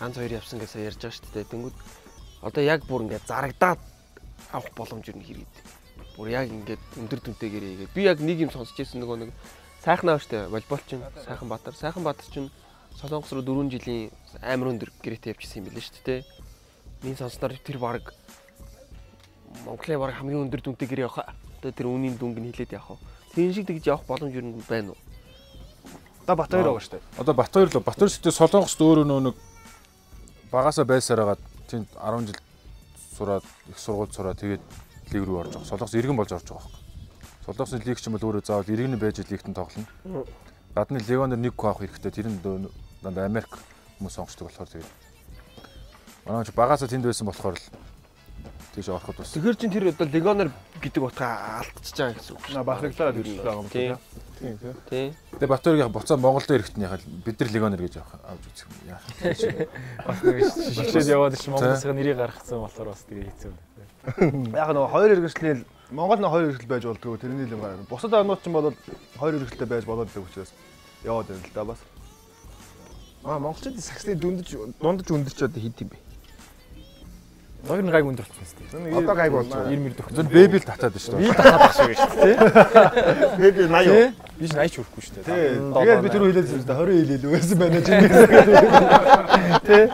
ганц хоёр явсан гэсэн ярьж байгаа шүү дээ. Тэнгүүд одоо яг бүр ингээд зарагдаад авах боломж юу хэрэг. Бүр яг ингээд өндөр дүнтэйгээр ийгээд би яг нэг юм сонсч ирсэн нөгөө нэг сайхан аав штэ волейбол чинь сайхан Баатар. Сайхан Баатар чинь Солонгос руу дөрвөн жилийн амар өндөр гэрээтэй явчихсан юм билээ шүү дээ. Миний сонсноор тэр баг Монголын баг хамгийн өндөр дүнтэй гэрээ явах. Одоо тэр үнийн дүнг нь хилээд явах. Тийм шиг тэгж явах боломж юу байна уу? Одоо Бат хоёр байгаа шүү дээ. Одоо Бат хоёр л Бат хоёр шүү дээ Солонгост өөрөө нөө нэг багасаа байсараагаад тэнд арван жил сураад их сургууль сураад тэгээд лиг рүү орж байгаа. Солонгос иргэн болж орж байгаа байхгүй. Солонгосын лиг ч юм бол өөрөө заавал иргэний байж лигтэн тоглоно. Гадны легионер нэг хүү авах хэрэгтэй. Тэр нь дандаа Америк хүмүүс сонгочдог болохоор тэгээд манай ч багасаа тэнд байсан болохоор л тийш ороход бас. Тэгэхээр чин тэр одоо легионер гэдэг утгаа алдчихж байгаа гэсэн үг. Бахархлаараа ирж байгаа юм тийм. Тийм тийм. Тэгээ Батөргийн буцаа Монголд ирэхтэн яхаа бид нар легионер гэж авч үзэх юм яах. Бас нэг шилжээд яваад чи Монголын нэрийг гаргацсан болохоор бас тэгээ хэцүү. Яг нөгөө хоёр иргэншлийн Монгол нэг хоёр иргэншил байж болдгоо тэрний л юм байна. Бусад орнууд ч бол хоёр иргэншилтэй байж болоод байгаа учраас яваад байна л да бас. Аа монголчууд саксны дүндж дундаж өндөрч одоо хэд юм бэ? Хоёр нь гайг өндөр болсон юм тийм. Одоо гайг болж байгаа. Ирмэр дөх. Зөв бэбил татаад байна шүү дээ. Би татаад баг шиг шүү дээ. Бэби наяа. Би ч наяч хүрхгүй шүү дээ. Тэгээд би түрүү хэлээсэн шүү дээ тwenty хэлээ л байсан байна ч юм. Тэ.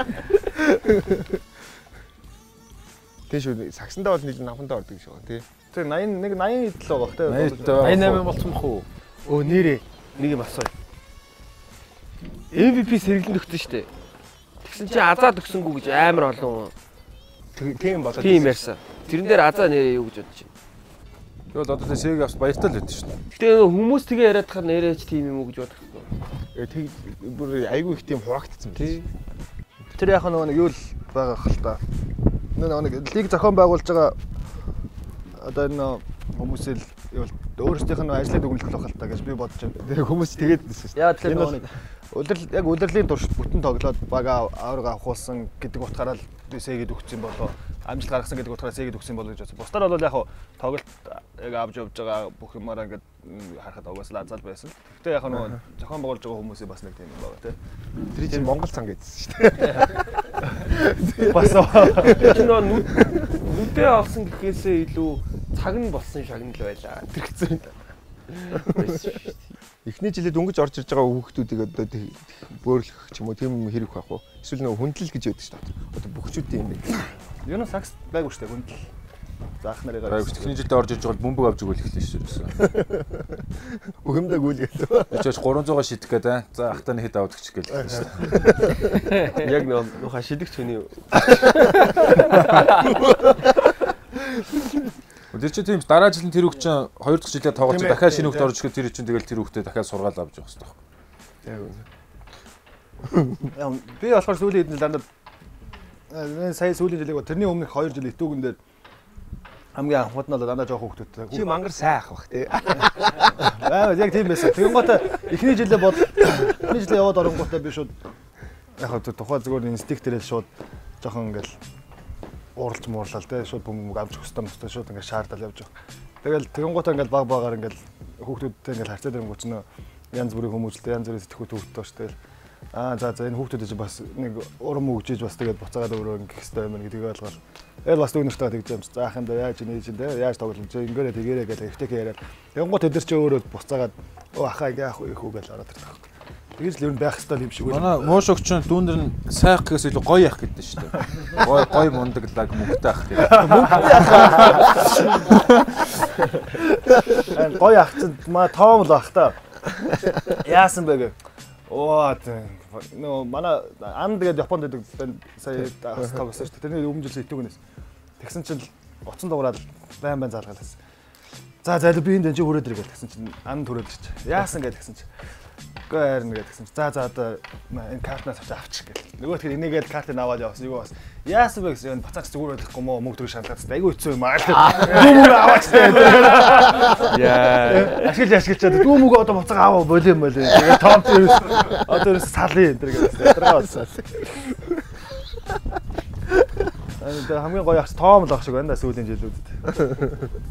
Тэ шүү саксандаа бол нийл намхандаа ордог шүү тий. Тэр eighty нэг eighty хэд л байгаа хэ. eighty-eight болсон бах уу? Өө нэрээ нэг юм асууя. эм ви пи сэргэлэн өгсөн шүү дээ. Тэгсэн чи азаад өгсөнгүү гэж амар олон тийм болоод тийм ярьсан. Тэрэн дээр азаа нэрээ юу гэж бодож байна. Тэгвэл одоо тэг сэг авс баяртай л байдаг шүү дээ. Гэтэ хүмүүс тэгээ яриад хахаар нэрээч тийм юм уу гэж бодох. тэг бүр айгүй их тийм хуваагдсан тий. Тэр яг нөгөө нэг юу л байгаа хэл та. Нөгөө нэг лиг зохион байгуулж байгаа одоо энэ хүмүүсэл юу өөрсдийнх нь ажлыг дүгнэлт болох хэл та гэж би бодож байна. Тэр хүмүүс тэгээд байсан шүү дээ. Яа тэгэхээр нөгөө нэг Өдрөл яг удирдлагын турш бүтэн тоглоод бага авраг авахулсан гэдэг утгаараа л сэгэд өгсөн болоо амжилт гаргасан гэдэг утгаараа сэгэд өгсөн болоо гэж бодсон. Бусдаар бол яг тоглолт яг авч явж байгаа бүх юмараа ингээд харахад угаасаа азал байсан. Гэтэ яг нөгөө зохион байгуулж байгаа хүмүүсийн бас нэг тийм юм байна тий. Тэр чинь Монгол цан гэдсэн шүү дээ. Бас Тэр нөгөө нүдээ олсон гэхээсээ илүү цаг нь болсон шагнал байлаа. Тэр хэцүү. Эхний жилид өнгөж орж ирж байгаа хүүхдүүдийг одоо бөөрлөх ч юм уу тийм хэрэг байх уу? Эсвэл нөгөө хүндлэл гэж байдаг шүү дээ. Одоо бөхчүүдийн юм байна. Юу н сакс байгуу шүү дээ хүндлэл. Заах нарыг Байгууч эхний жилдээ орж ирж байгаа бөмбөг авч өгөөл эхэлсэн шүү дээ. Өгөмдөг үлгээд. Би ч trois hundred шидэх гэдэг. За ахтаны хэд авдаг ч гэлээ шүү дээ. Яг нөхө шидэгч хүний. Тэр чинь тийм дараа жил нь тэр хүүхд чинь хоёр дахь жилээр тоглож дахиад шинэ хүүхд орж ирэхэд тэр чинь тэгэл тэр хүүхдээ дахиад сургаал авч явах хэрэгтэй байна. Яг үнэ. Би болохоор сүүлийн хэдэн дандаа энэ сая сүүлийн жилиг тэрний өмнөх хоёр жил итүүгэн дээр хамгийн анхуд нь бол дандаа жоох хүүхдүүдтэй. Чи мангар сайх бах тий. Аа яг тийм байсан. Тэгэн гот эхний жилээ бод эхний жилээ яваад оронгуудаа би шууд яг тухай зүгээр инстинкт тэрэл шууд жоохон ингээл ууралж муурлал те шууд бөмбөг авч өгсөн юм шүү шууд ингээд шаардал явж байгаа. Тэгэл тэгэн гутаа ингээд баг багаар ингээд хүүхдүүдтэй ингээд харьцаад ирэнгүүт чинь янз бүрийн хүмүүжлтэй янз бүрийн сэтгхүү төвхтэй ш тэгэл аа за за энэ хүүхдүүд чинь бас нэг урам өгжиж бас тэгээд буцаагаад өөрөө ингээд хэвээр юм гэдгийг ойлгоод тэгэл бас дүүнэртэй тэгж юм заахын да яаж нээж чинь те яаж тоглож ингээрэ тэгэрэ гэдэг хэвтэйг яриад тэгэн гут тэд нар чи өөрөө буцаагаад оо ахаа ингээ яах вэ хүү гэж ороод ирдэг. Тэгэж л юу байх хэвээр юм шиг үү. Манай мууш өгч нь дүүндэр нь сайх гэхээс илүү гоё ах гэдэг шүү дээ. Гоё гоё мундаг лаг мөнгөтэй ах гэдэг. Ань гоё ах чинь маа тоом л ах та. Яасан бэ гэ. Оо нөө манай ан тэгээд Японд байдаг сая тоглосон шүү дээ. Тэрний өмнө жил итүүгнээс. Тэгсэн чинь уцан дуурал байн байн залгалсан. За за би энд энэ хүрээд ирэх гэсэн чинь ан түрээд ирчих. Яасан гэж тэгсэн чинь Гэр нэгэ гэсэн. За за одоо энэ картнаас авч авчих гэл. Нөгөө тэгэхээр энийгээл картыг аваад явсан. Юу бас яасан бэ гэсэн. Бацаач зүгээр байхгүй мó мөнгө төрөг шаналгаас. Айгу хэцүү юм аа. Дүү мөнгө аваач тээ. Яа. Ашиглаж ашиглачаад дүү мөнгө одоо буцаага аваа болио юм болио. Тэгээд том тэрс одоо тэрс салын энэ гэж ядраа болсон. Аа хамгийн гоё ах том л ах шиг байна да сүүлийн жилүүдэд.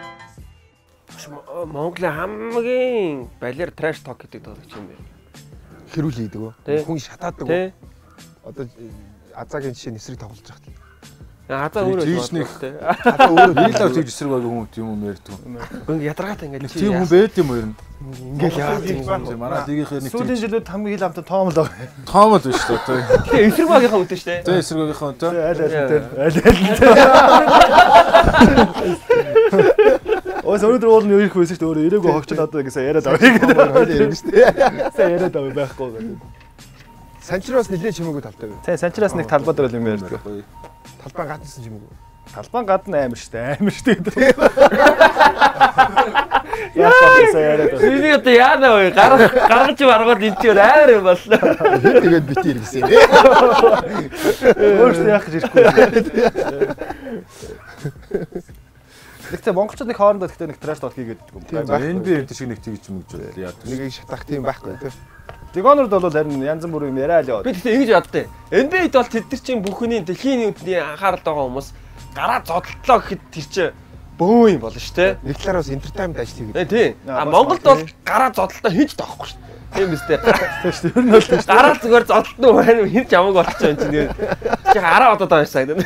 Монголын хамгийн балер траш ток гэдэг тоглогч юм байна. хэрүүл хийдэг үү? Хүн шатаадаг үү? Одоо Азагийн жишээ эсрэг тоглож байгаа. Хазаа өөрөө тийшних хазаа өөрөө нийлээ тэгж эсрэг байгаа хүн юм юм ярьдаг. Ингээ ядаргаатай ингээ тийм хүн байд юм уу ер нь? Ингээл яа тийм манай лигийнхээ нэг сүүлийн жилүүд хамгийн хил амтан тоомл байгаа. Тоомл биш үү тий. Тэгээ эсрэг багийнхаа үдэн штэ. Тий эсрэг багийнхаа үдэн. Аль аль тий. Өөс өнөөдөр уул нь юу их байсан шүү дээ өөрөө ирээгүй хогчод одоо ингэ сайн яриад авъя гэдэг. Хоёул ярина шүү дээ. Сайн яриад авъя байхгүй гэдэг. Санчраас нэлээд чимээгүй талтай байна. Тий санчраас нэг талбай дээр юм ярьдаг. Талбай гаднасан чимээгүй. Талбай гадна амар шүү дээ. Амар шүү дээ. Яа фокусаа яриад. Би одоо яана вэ? Гарах гаргаж маргаад энэ чинь амар юм боллоо. Тэгээд битээ иргэсэн. Өөрөөсөө яах гэж ирэхгүй. Гэхдээ монголчууд нэг хоорондоо гэхдээ нэг траш толк хийгээд юм. Эн би хэвдэ шиг нэг тэгж юм гэж бодлоо. Яа. Нэгийг шатах тийм байхгүй тий. Дигонорд бол харин янз бүрийн юм яриа л яваад. Би тэгтээ ингэж боддоо. эн би эй-д бол тэд нар чинь бүхний дэлхийн үдний анхаарал байгаа хүмүүс гараа зодтолтлоо гэхэд тэр чинь бөө юм болно шүү дээ. Нэг талаар бас entertainment ажил хийгээд. Э тий. А Монголд бол гараа зодтолтоо хийж тоохгүй шүү дээ. Тийм биз дээ. Тийм шүү. Ер нь бол тийм шүү. Гараа зүгээр зодтолтоо байна уу хинч ямаг болчихоо юм чинь тэгээд чи хараа одоо тааш сайн.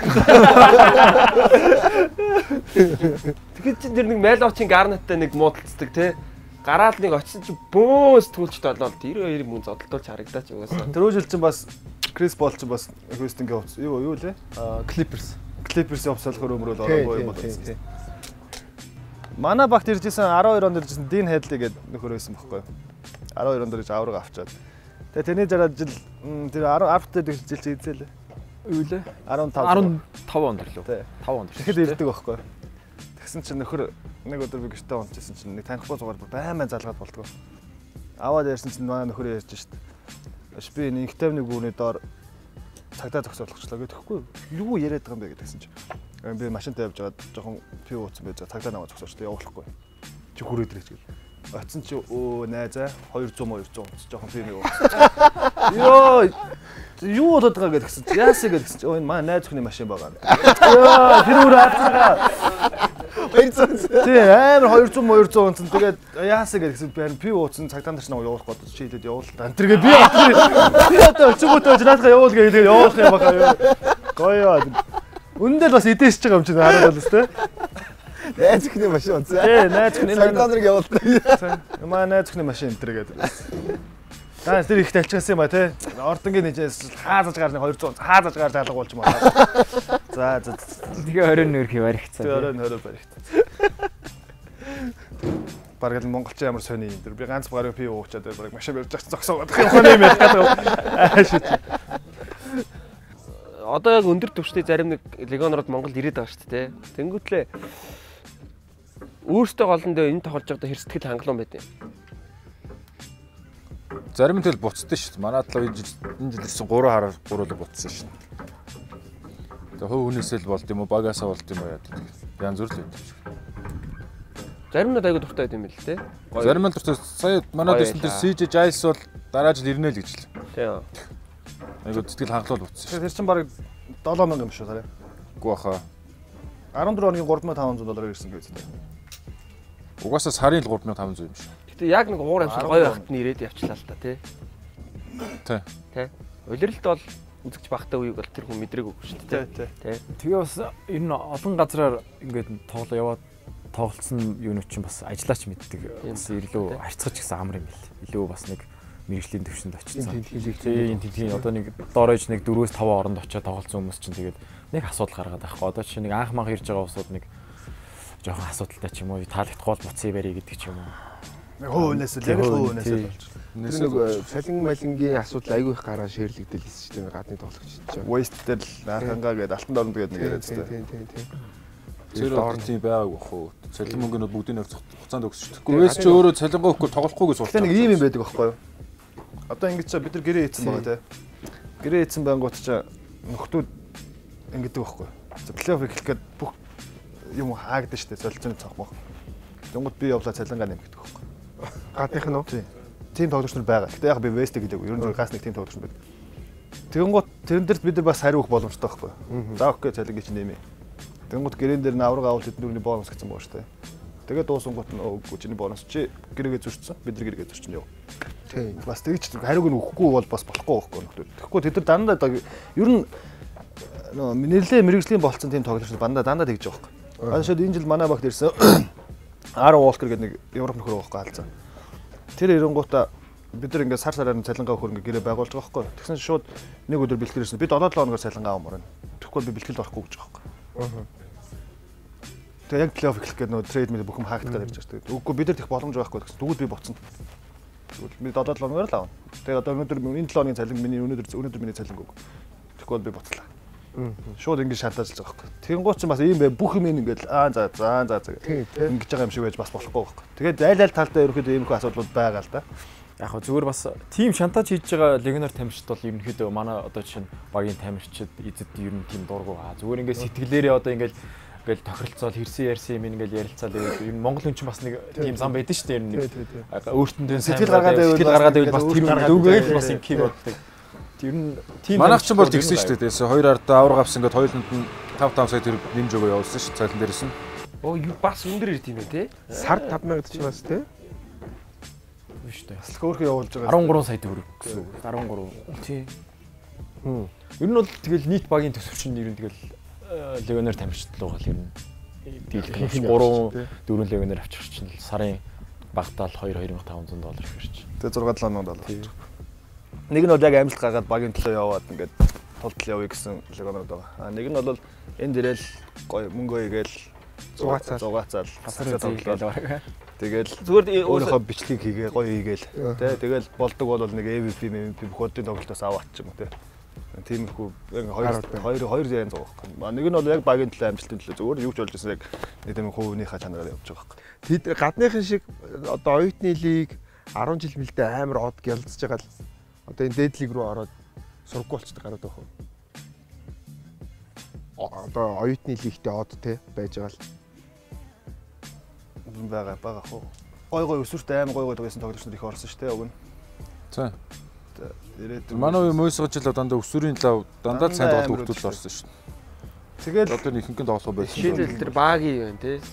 Тэгэхээр чи тэр нэг майловчин гарнаттай нэг муудалцдаг тий. Гараал нэг очсон чи бөөс түлчт болоод тэр хоёр мөн зодтолтолж харагдаач угаасаа. Тэр үжил чинь бас Крис Бол ч бас Хьюстонгийн хувцас юу юу лээ? Аа Clippers. Clippers-ийн хувцалхаар өмрөөл ороогүй юм болчихсон. Манай багт иржсэн twelve онд иржсэн Дин Хедли гэдэг нөхөр байсан байхгүй юу? twelve онд ирж авраг авчаад. Тэгээ тэрний дараа жил тэр ten дээр жил хийзээ лээ. Юу лээ? fifteen five онд ирлээ. five онд. Тэгэхэд ирдэг байхгүй юу? Тэгсэн чинь нөхөр нэг өдөр би гэртээ унтчихсан чинь нэг танихгүй зугаар баймаа залгаад болдгоо. Аваад ярьсан чинь манай нөхөр ярьж шít. Би нэг тавны гүрний доор цагдаа зогсоолгочлаа гэхгүй юу яриад байгаа юм бэ гэдгсэн чинь. Би машинтай явж байгаад жоохон пи ууцсан байж цагдаа намаа зогсоочлаа явуулахгүй. Чи хүрээд ирэх гэж. Оцсон чи өө найзаа two hundred two hundred жоохон пи нэг ууцсан. Йоо юу болоод байгаа гэдгсэн чи яасаа гэдгсэн чи энэ манай найз өхний машин байгаа. Йоо тэр үр хаацгаа. two hundred тий амар two hundred two hundred унцсан. Тэгээд яасаа гэдгсэн би пи ууцсан цагдаа нар ч нэг явуулах бодож чи хэлээд явуул та. Тэргээ би би одоо өчигөөтэй наадгаа явуул гэдэг явуулах юм баха. Гоёо. Үндэл бас идэж байгаа юм чи хараад байна тест. Найз өхний машин унцсан. Тий найз өхний цагдаа нарыг явуулсан. Манай найз өхний машин энэ гэдэг. Таа тэр ихтэй альчсан юм ба тий. Ордонгийн нэжээс хаазаж гарны two hundred хаазаж гар залга болж юм байна. За за. Тэгээ оройн нөр хий баригцсан. Тэгээ оройн нөрөө баригцсан. Бараг л монголчин ямар сони юм дэр. Би ганц багаар пи уучаад бараг машин барьж зогсоогоод ухааны юм яах. Одоо яг өндөр түвшний зарим нэг легионерууд Монголд ирээд байгаа шүү дээ. Тэнгүүтлээ өөртөө голондоо энэ тохолж байгаадаа хэрсэтгэл хангалуун байд юм. Зарим нь тэл буцдсан шүү дээ. Манай талаа энэ жил энэ жил ирсэн three хараа гуруулаг буцсан шүү дээ. Тэгээ хувь хүнээсээ л болд юм уу, багасаа болд юм уу яа гэдэг. Янз бүр л байд юм шиг. Зарим нь айгу дуртай байд юм бэл тээ. Зарим нь дуртай. Сая манай дэсэн дээр си жи Giles бол дараа жил ирнэ л гэж л. Тийм. Айгу сэтгэл хангалуул буцсан шүү. Тэр чинь бараг seven thousand юм шүү сарай. Үгүй баха. fourteen оны three thousand five hundred доллараар ирсэн гэж байна. Угаасаа сарын three thousand five hundred юм шүү. Гэтэ яг нэг уур амьсгал гоё байхад нь ирээд явчлаа л та тий. Тий. Тий. Улиралд бол үзэгч багтаа үеиг бол тэр хүн мэдрээгүй шүү дээ. Тий. Тий. Тэгээ бас ер нь олон газраар ингээд тоглоо яваад тоглолцсон юунууд чинь бас ажиллаач мэддэг. Бас илүү харьцаж гисэн амар юм бэл. Илүү бас нэг мэрэгжлийн төвшөнд очсон. Тийм тийм одоо нэг доорож нэг four-five оронд очиод тоглолцсон хүмүүс чинь тэгээд нэг асуудал гаргаад байхгүй. Одоо чинь нэг анх манх ирж байгаа усуд нэг жоохон асуудалтай ч юм уу таалагдахгүй бол буцъя барья гэдэг ч юм уу. Хөөнөөс л яг л хөөнөөс л болж. Тэр нэг салин малингийн асуудал айгүй их гараа ширлэгдэл хэлсэн чинь гадны тоглогч чинь. Waste дээр анхангаа гээд алтан дорнд гээд нэг яриад тийм тийм тийм тийм. Тэр орны байгааг бохоо. Цалин мөнгөнүүд бүгдийг нэг хугацаанд өгсөн шүү дээ. Waste ч өөрөө цалингоо өгөхгүй тоглохгүйгээ суулж. Тэгээ нэг ийм юм байдаг байхгүй юу? Одоо ингэж ч бид нар гэрээ хийсэн байгаа те. Гэрээ хийсэн байнгут ч нөхдүүд ингэдэг байхгүй юу? Плей-офф эхлэх гээд бүх юм хаагдсан шүү дээ. Солилцооны цогмох. Тэнгууд би явлаа цалингаа нэмэгдэх байхгүй юу? Гадных нь уу? Тийм. Тим тоглогч нар байгаа. Гэтэ яг би West гэдэг. Ер нь гаас нэг тим тоглогч байдаг. Тэнгууд тэрэн дээрт бид нар бас хариу өгөх боломжтой байхгүй юу? За окей цалингийн чинь нэмээ. Тэнгууд гэрэн дээр нь авраг авалт эднүрний бонус гэсэн байгаа шүү дээ. Тэгээд дуусангууд нь үгүй чиний бонус чи гэрээгээ зөрчсөн. Бид нар гэрээгээ зөрчин яв. Тийм. Бас тэгж хариуг нь өгөхгүй бол бас болохгүй байхгүй нөхдөд. Тэгэхгүй тэд нар дандаа ер нь нөө нэлээ мэрэгжлийн болцсон тийм тоглогч дандаа дандаа тэгж байгаа байхгүй. Аа шууд энэ жил манай багт ирсэн Aaron Walker гэдэг нэг Европ нөхөр байхгүй алзаа. Тэр ирэнгуудаа бид нар ингээд сар сараар нь цалингаа өгөхөр ингээд гэрээ байгуулж байгаа байхгүй. Тэгсэн чинь шууд нэг өдөр бэлтгэл ирсэн. Би долоо долоо хоногор цалингаа авмаар байна. Тэгэхгүй би бэлтгэлд орохгүй гэж байгаа байхгүй. Аа. Тэгээ яг плей-офф эхлэх гэдэг нөө трейд мэд бүхэм хаагдах гэж ярьж байгаа. Үгүй бид нар тех боломж байхгүй гэсэн. Тэгвэл би буцсан. Тэгвэл би долоо долоо хоногор л авна. Тэгээ одоо өнөөдөр энэ долоо хоногийн цалин миний өнөөдөр өнөөдөр миний цалин үг. Тэгэхгүй би буцлаа. Шууд ингэж шалдаж байгаа байхгүй. Тэнгуут ч бас ийм бай бүх юм ингээд аа за за за за ингэж байгаа юм шиг байж бас болохгүй байхгүй. Тэгээд айл айл талдаа ерөөхдөө ийм их асуудлууд байгаа л да. Яг хөө зүгээр бас тим шантаж хийж байгаа легионер тамирчид бол ерөнхийдөө манай одоо жишээ нь багийн тамирчид эзэд ер нь тим дургу аа зүгээр ингээд сэтгэлээрээ одоо ингээд ингээд тохиролцоол хэрсэн ярьсан юм ингээд ярилцаал ер нь Монгол хүн ч бас нэг тим зам байдаг шүү дээ ер нь өөртөндөө сэтгэл гаргаад байвал сэтгэл гаргаад байвал бас тэр дүүгээл бас юм кий боддог. Ер нь тим манайх ч бол тэгсэн шүү дээ. Тэс хоёр ардаа авраг авсан ингээд хоёуланд нь тавь тавь сая төгрөг нэмж өгөө явуулсан шүү цалин дээрсэн. Оо юу бас өндөр ирд юм ээ те. Сард тавь мянга ч бас те. Биш дээ. Бас хөөрхөн явуулж байгаа. арван гурван сая төгрөг гэсэн үг. арван гурван. Тий. Хм. Ер нь бол тэгэл нийт багийн төсөвчин ер нь тэгэл легионер тамирчид л байгаа л ер нь. Дийлэх нь гурван дөрвөн легионер авчих чинь сарын багтаал хоёр хоёр мянган таван зуун доллар хэрч. Тэгээ зургаан долоо доллар. Нэг нь бол яг амжилт гаргаад багийн төлөө яваад ингээд тултал явъя гэсэн легионерод байгаа. А нэг нь бол энэ дээрэл гоё мөнгөө игээл зугаацаал зугаацаал хасраа тоглоод тэгэл Зүгээр өөрийнхөө бичлэгийг хийгээ гоё хийгээл тий тэгэл болдог бол нэг эм ви пи эм ви пи бүхэлдийн тоглолтоос аваач ч юм уу тий. Тиймэрхүү хоёр хоёр хоёр зээн зугаах гэх юм. Нэг нь бол яг багийн төлөө амжилтын төлөө зүгээр юу ч болж байсан яг нэг тийм хувийнхаа чанараар явж байгаа байхгүй. Тэд гадныхын шиг одоо оюутны лиг арван жил мэлдэ амар од гялцж байгаа л одоо энэ дээд лиг рүү ороод сургууль болчихдог гараад байх уу. Одоо оюутны лигтээ од те байж байгаа л байгаа байгаа хөө. Гой гой өсвөртэй аим гой гой байсан тоглогчдод их орсон шүү дээ уг нь. За. Ирээд манай үе мөсгөж л дандаа өсвөрийн лав дандаа сайн тоглох хүмүүс орсон шүү дээ. Тэгэл одоо ихэнх нь тоглох байсан. Жишээлбэл тэр багийн байна те.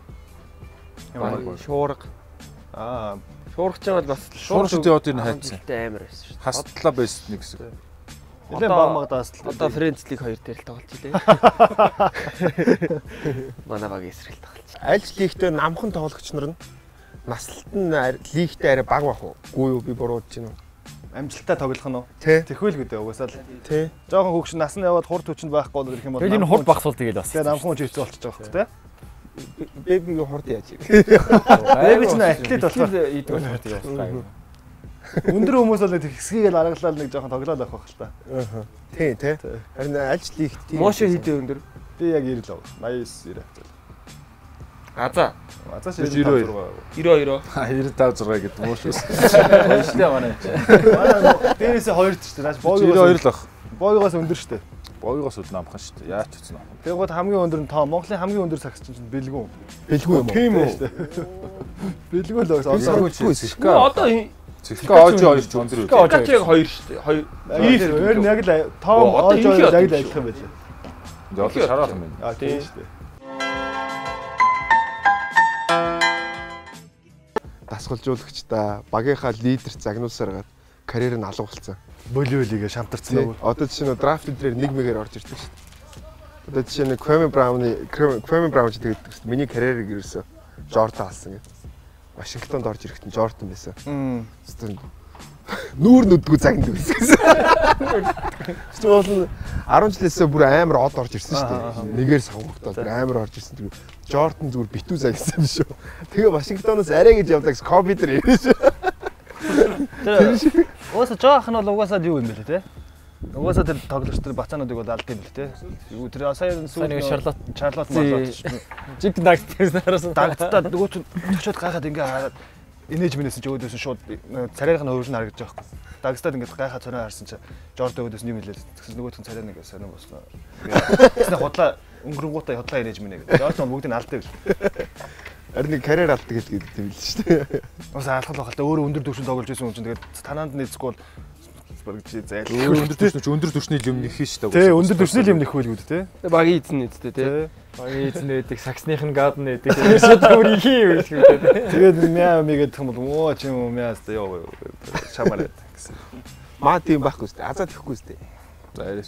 Шуурга. Аа, шуургач байгаа бас шуургачдын одыг хайцсан. Амар байсан шүү дээ. Хастлаа байсан нэг гэсэн. нэлээд баг магадаас л Одоо Френц лиг хоёр дээр л тоглож илээ. Манай баг эсрэл тоглож. аль ч лигтээ намхан тоглогч нар нь наслалт нь лигтээ арай бага байх уу? Үгүй юу би буруудж байна уу? амжилттай тоглох нь уу? Тий. Тэхвэл гэдэг угаасаа л. Тий. Жохон хөвгч нас нь яваад хурд хүчинд байхгүй бол ирэх юм бол. Тэгээд энэ хурд багсуул тэгээд бас. Тэгээд намхан хүч хэцүү болчих жоох тий. Бэбигийн хурд яаж юм? Бэби ч нэ атлет болохоор идэх болохоор тэгээд бас. Өндөр хүмүүс бол хэсгийг л аргалаад нэг жоохон тоглоод авах байх л та. Аа. Тий, тий. Харин аль ч лигт тийм. Мошо хийдэ өндөр. Би яг ирэл ав. восемьдесят девять. Аза. Азаа девяносто девяносто А девяносто шесть гэдэг муу шүү. Баяжтай манай. Манай дээрээсээ хоёрт ч тийм. девяносто deux л ах. Боогоос өндөр шүү дээ. Боогоос өд намхан шүү дээ. Яаж ч үзнэ. Тэгвэл хамгийн өндөр нь тоо. Монголын хамгийн өндөр сагч чинь бэлгүүн. Бэлгүй юм уу? Тийм үү. Бэлгүүн л Бэлгүүн. Одоо Цэвлэгээ оож хоёр ч өндөр үү. Кач яг хоёр шүү дээ. Хоёр. Өөр нь яг л том оож хоёр яг л адилхан байлаа. Одоо шараах юм байна. А тийм шүү дээ. Дасгалжуулагчдаа багийнхаа лидерт загнуулсараад карьер нь алга болсон. Болиолигээ шамтарсан уу? Одоо жишээ нь драфт дээр нэг мэгээр орж ирдэг шүү дээ. Одоо жишээ нь Kwame Brown-ы Kwame Brown ч тэгээд шүү дээ. Миний карьерийг ерөөсө Jordan алсан гэдэг. Вашингтонд орж ирэхэд нь Jordan байсан. Мм. Нүүр нүдгүй загнад байсан. Тэгвэл арван жилээсээ бүр амар од орж ирсэн шүү дээ. Нэгээр савгагдаад амар орж ирсэн. Jordan зүгээр битүү загсан юм шүү. Тэгээ Вашингтоноос арай гэж явдаг Kobe дээр ирсэн шүү. Угаасаа жоох нь бол угаасаа юу юм бэ те? Угаасаа тэр тоглогч тэр бацаануудыг бол алдсан юм бэл те. Юу тэр сая сүүл Шарлот Шарлот марлот жиг дагтаас дагтаа нөгөө ч очиод гайхаад ингээ хараад инээж минээс ч өөдөөс шууд царайгын хөвөр нь харагдаж байгаа юм. Дагстад ингээ гайхаад царай харсан чи Жордо өөдөөс юм хэлээд тэгсэн нөгөөтгөн царай нэг сонирн босноо. Тэгснэ худлаа өнгөрөнгүүтээ худлаа инээж минэ гэдэг. Жордо бүгдийг алдаа гэж. Харин нэг карьер алддаг гэдэг юм л шүү дээ. Бас алхал багтаа өөрөө өндөр түвшин тоглож байсан хүн чинь тэгээд танаанд нийцэхгүй бол талбар гэж зайл. Өндөр түвшний өндөр түвшний юм нэхээ шүү дээ. Тэ өндөр түвшний юм нэхвэл үү те. Багийн эзэн нэстэ тий. Багийн эзэн байдаг, саксных нь гадна байдаг. Шууд өөр ихий юм шиг үү. Тэгээд мяа мигээд юм бол оо чи юм мяас та ёо чамаарэ гэсэн. Маа тийм байхгүй шүү дээ. Азаад ихгүй шүү дээ. За яриач.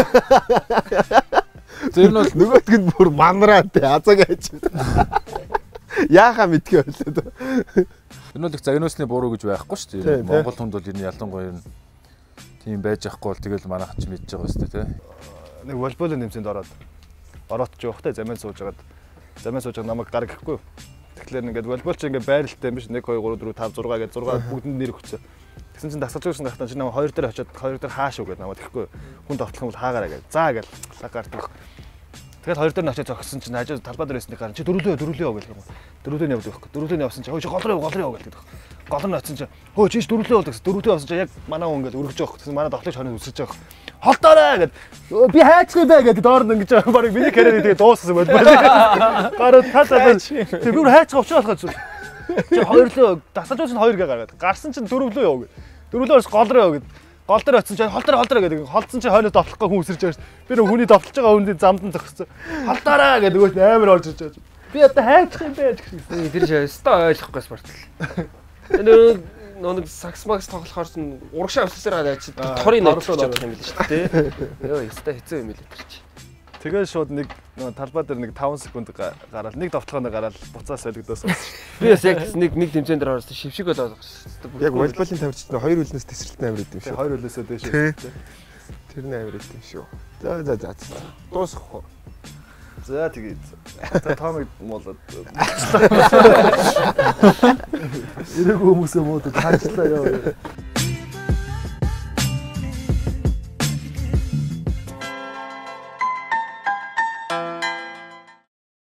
Тэр нь бол нөгөөтг нь бүр манраа те азаг айж. Яахаа мэдгүй байлаа. Тэр нь бол их загнуусны буруу гэж байхгүй шүү дээ. Монгол хүнд бол ер нь ялангуяа тийм байж ахгүй бол тэгэл манайх ч мэдж байгаа шүү дээ, тэ. Нэг волейболын нэмсэнд ороод ороод ч явахтай замын сууж агаад замын сууж намайг гар гэхгүй. Тэгэхээр ингээд волейбол чи ингээд байралтай юм биш нэг two three four five five гэж six бүгдэнд нэр өгсөн. Тэгсэн чинь дасгалж өгсөн гахтан чи намайг хоёр дээр очиод хоёр дээр хааш уу гэдэг намайг тэгэхгүй. Хүн тоглох юм бол хаагаараа гэж. Заа гэж лагаар төгөх. Тэгэл хоёр дээр нь очиод зогссон чинь хажуу талбай дээр байсны гар чи дөрүлөө дөрүлөө яв гэх юм. Дөрүлөө нь явдаг байхгүй. Дөрүлөө нь явсан чи хөө чи гол руу гол руу яв гэдэг. Гол нь очсон чи хөө чи дөрүлөө бол гэсэн. Дөрүлөө явсан чи яг манай хүн ингээд өргөж байгаа. Тэгсэн манай тоглогч хоног өсөж байгаа. Холдоорой гэд би хайчих юм бэ гэдэг доор нь ингэж байгаа. Барыг миний карьерийг тэгээ дууссан байл. Гараад талаа тэг би хайчих авчих болохоо чи хоёрлоо дасгалж үзсэн хоёр гээ гаргаад. Гарсан чинь дөрөвлөө яв гэд. Дөрөвлөөс гол руу яв гэд. Гол дээр очсон чи хол дээр хол дээр гэдэг. Холдсон чи хойноос довтлохгүй хүн үсэрч байгаа шүү. Би нэг хүний довтлож байгаа хүнд замд нь зогссон. Холдоорой гэдэг өгөөс амар орж ирж байгаа. Би одоо хайчих юм бэ гэсэн. Тэр шээ ойлгохгүй спортл. Энэ нэг сакс макс тоглохоор чинь урагшаа авсараа яаж торын нөтлөж чадах юм биш үү те. Йоо өстой хэцүү юм билээ тэр чинь. Тэгээд шууд нэг талбай дээр нэг five секунд гараад нэг довтлогоо гараад буцаа солигдосон. Би бас яг нэг нэг тэмцээн дээр орсон шившиг болоод байгаа. Яг волейболын тавьч чинь хоёр үлнээс тесрэлтэн амир идэв шүү. Хоёр үлнээсээ дэш. Тэр нь амир идэв шүү. За за за. Дуусах. За тэгээд та тоомыг молоод. Ирэх хүмүүсээ муудад хаачлаа ёо.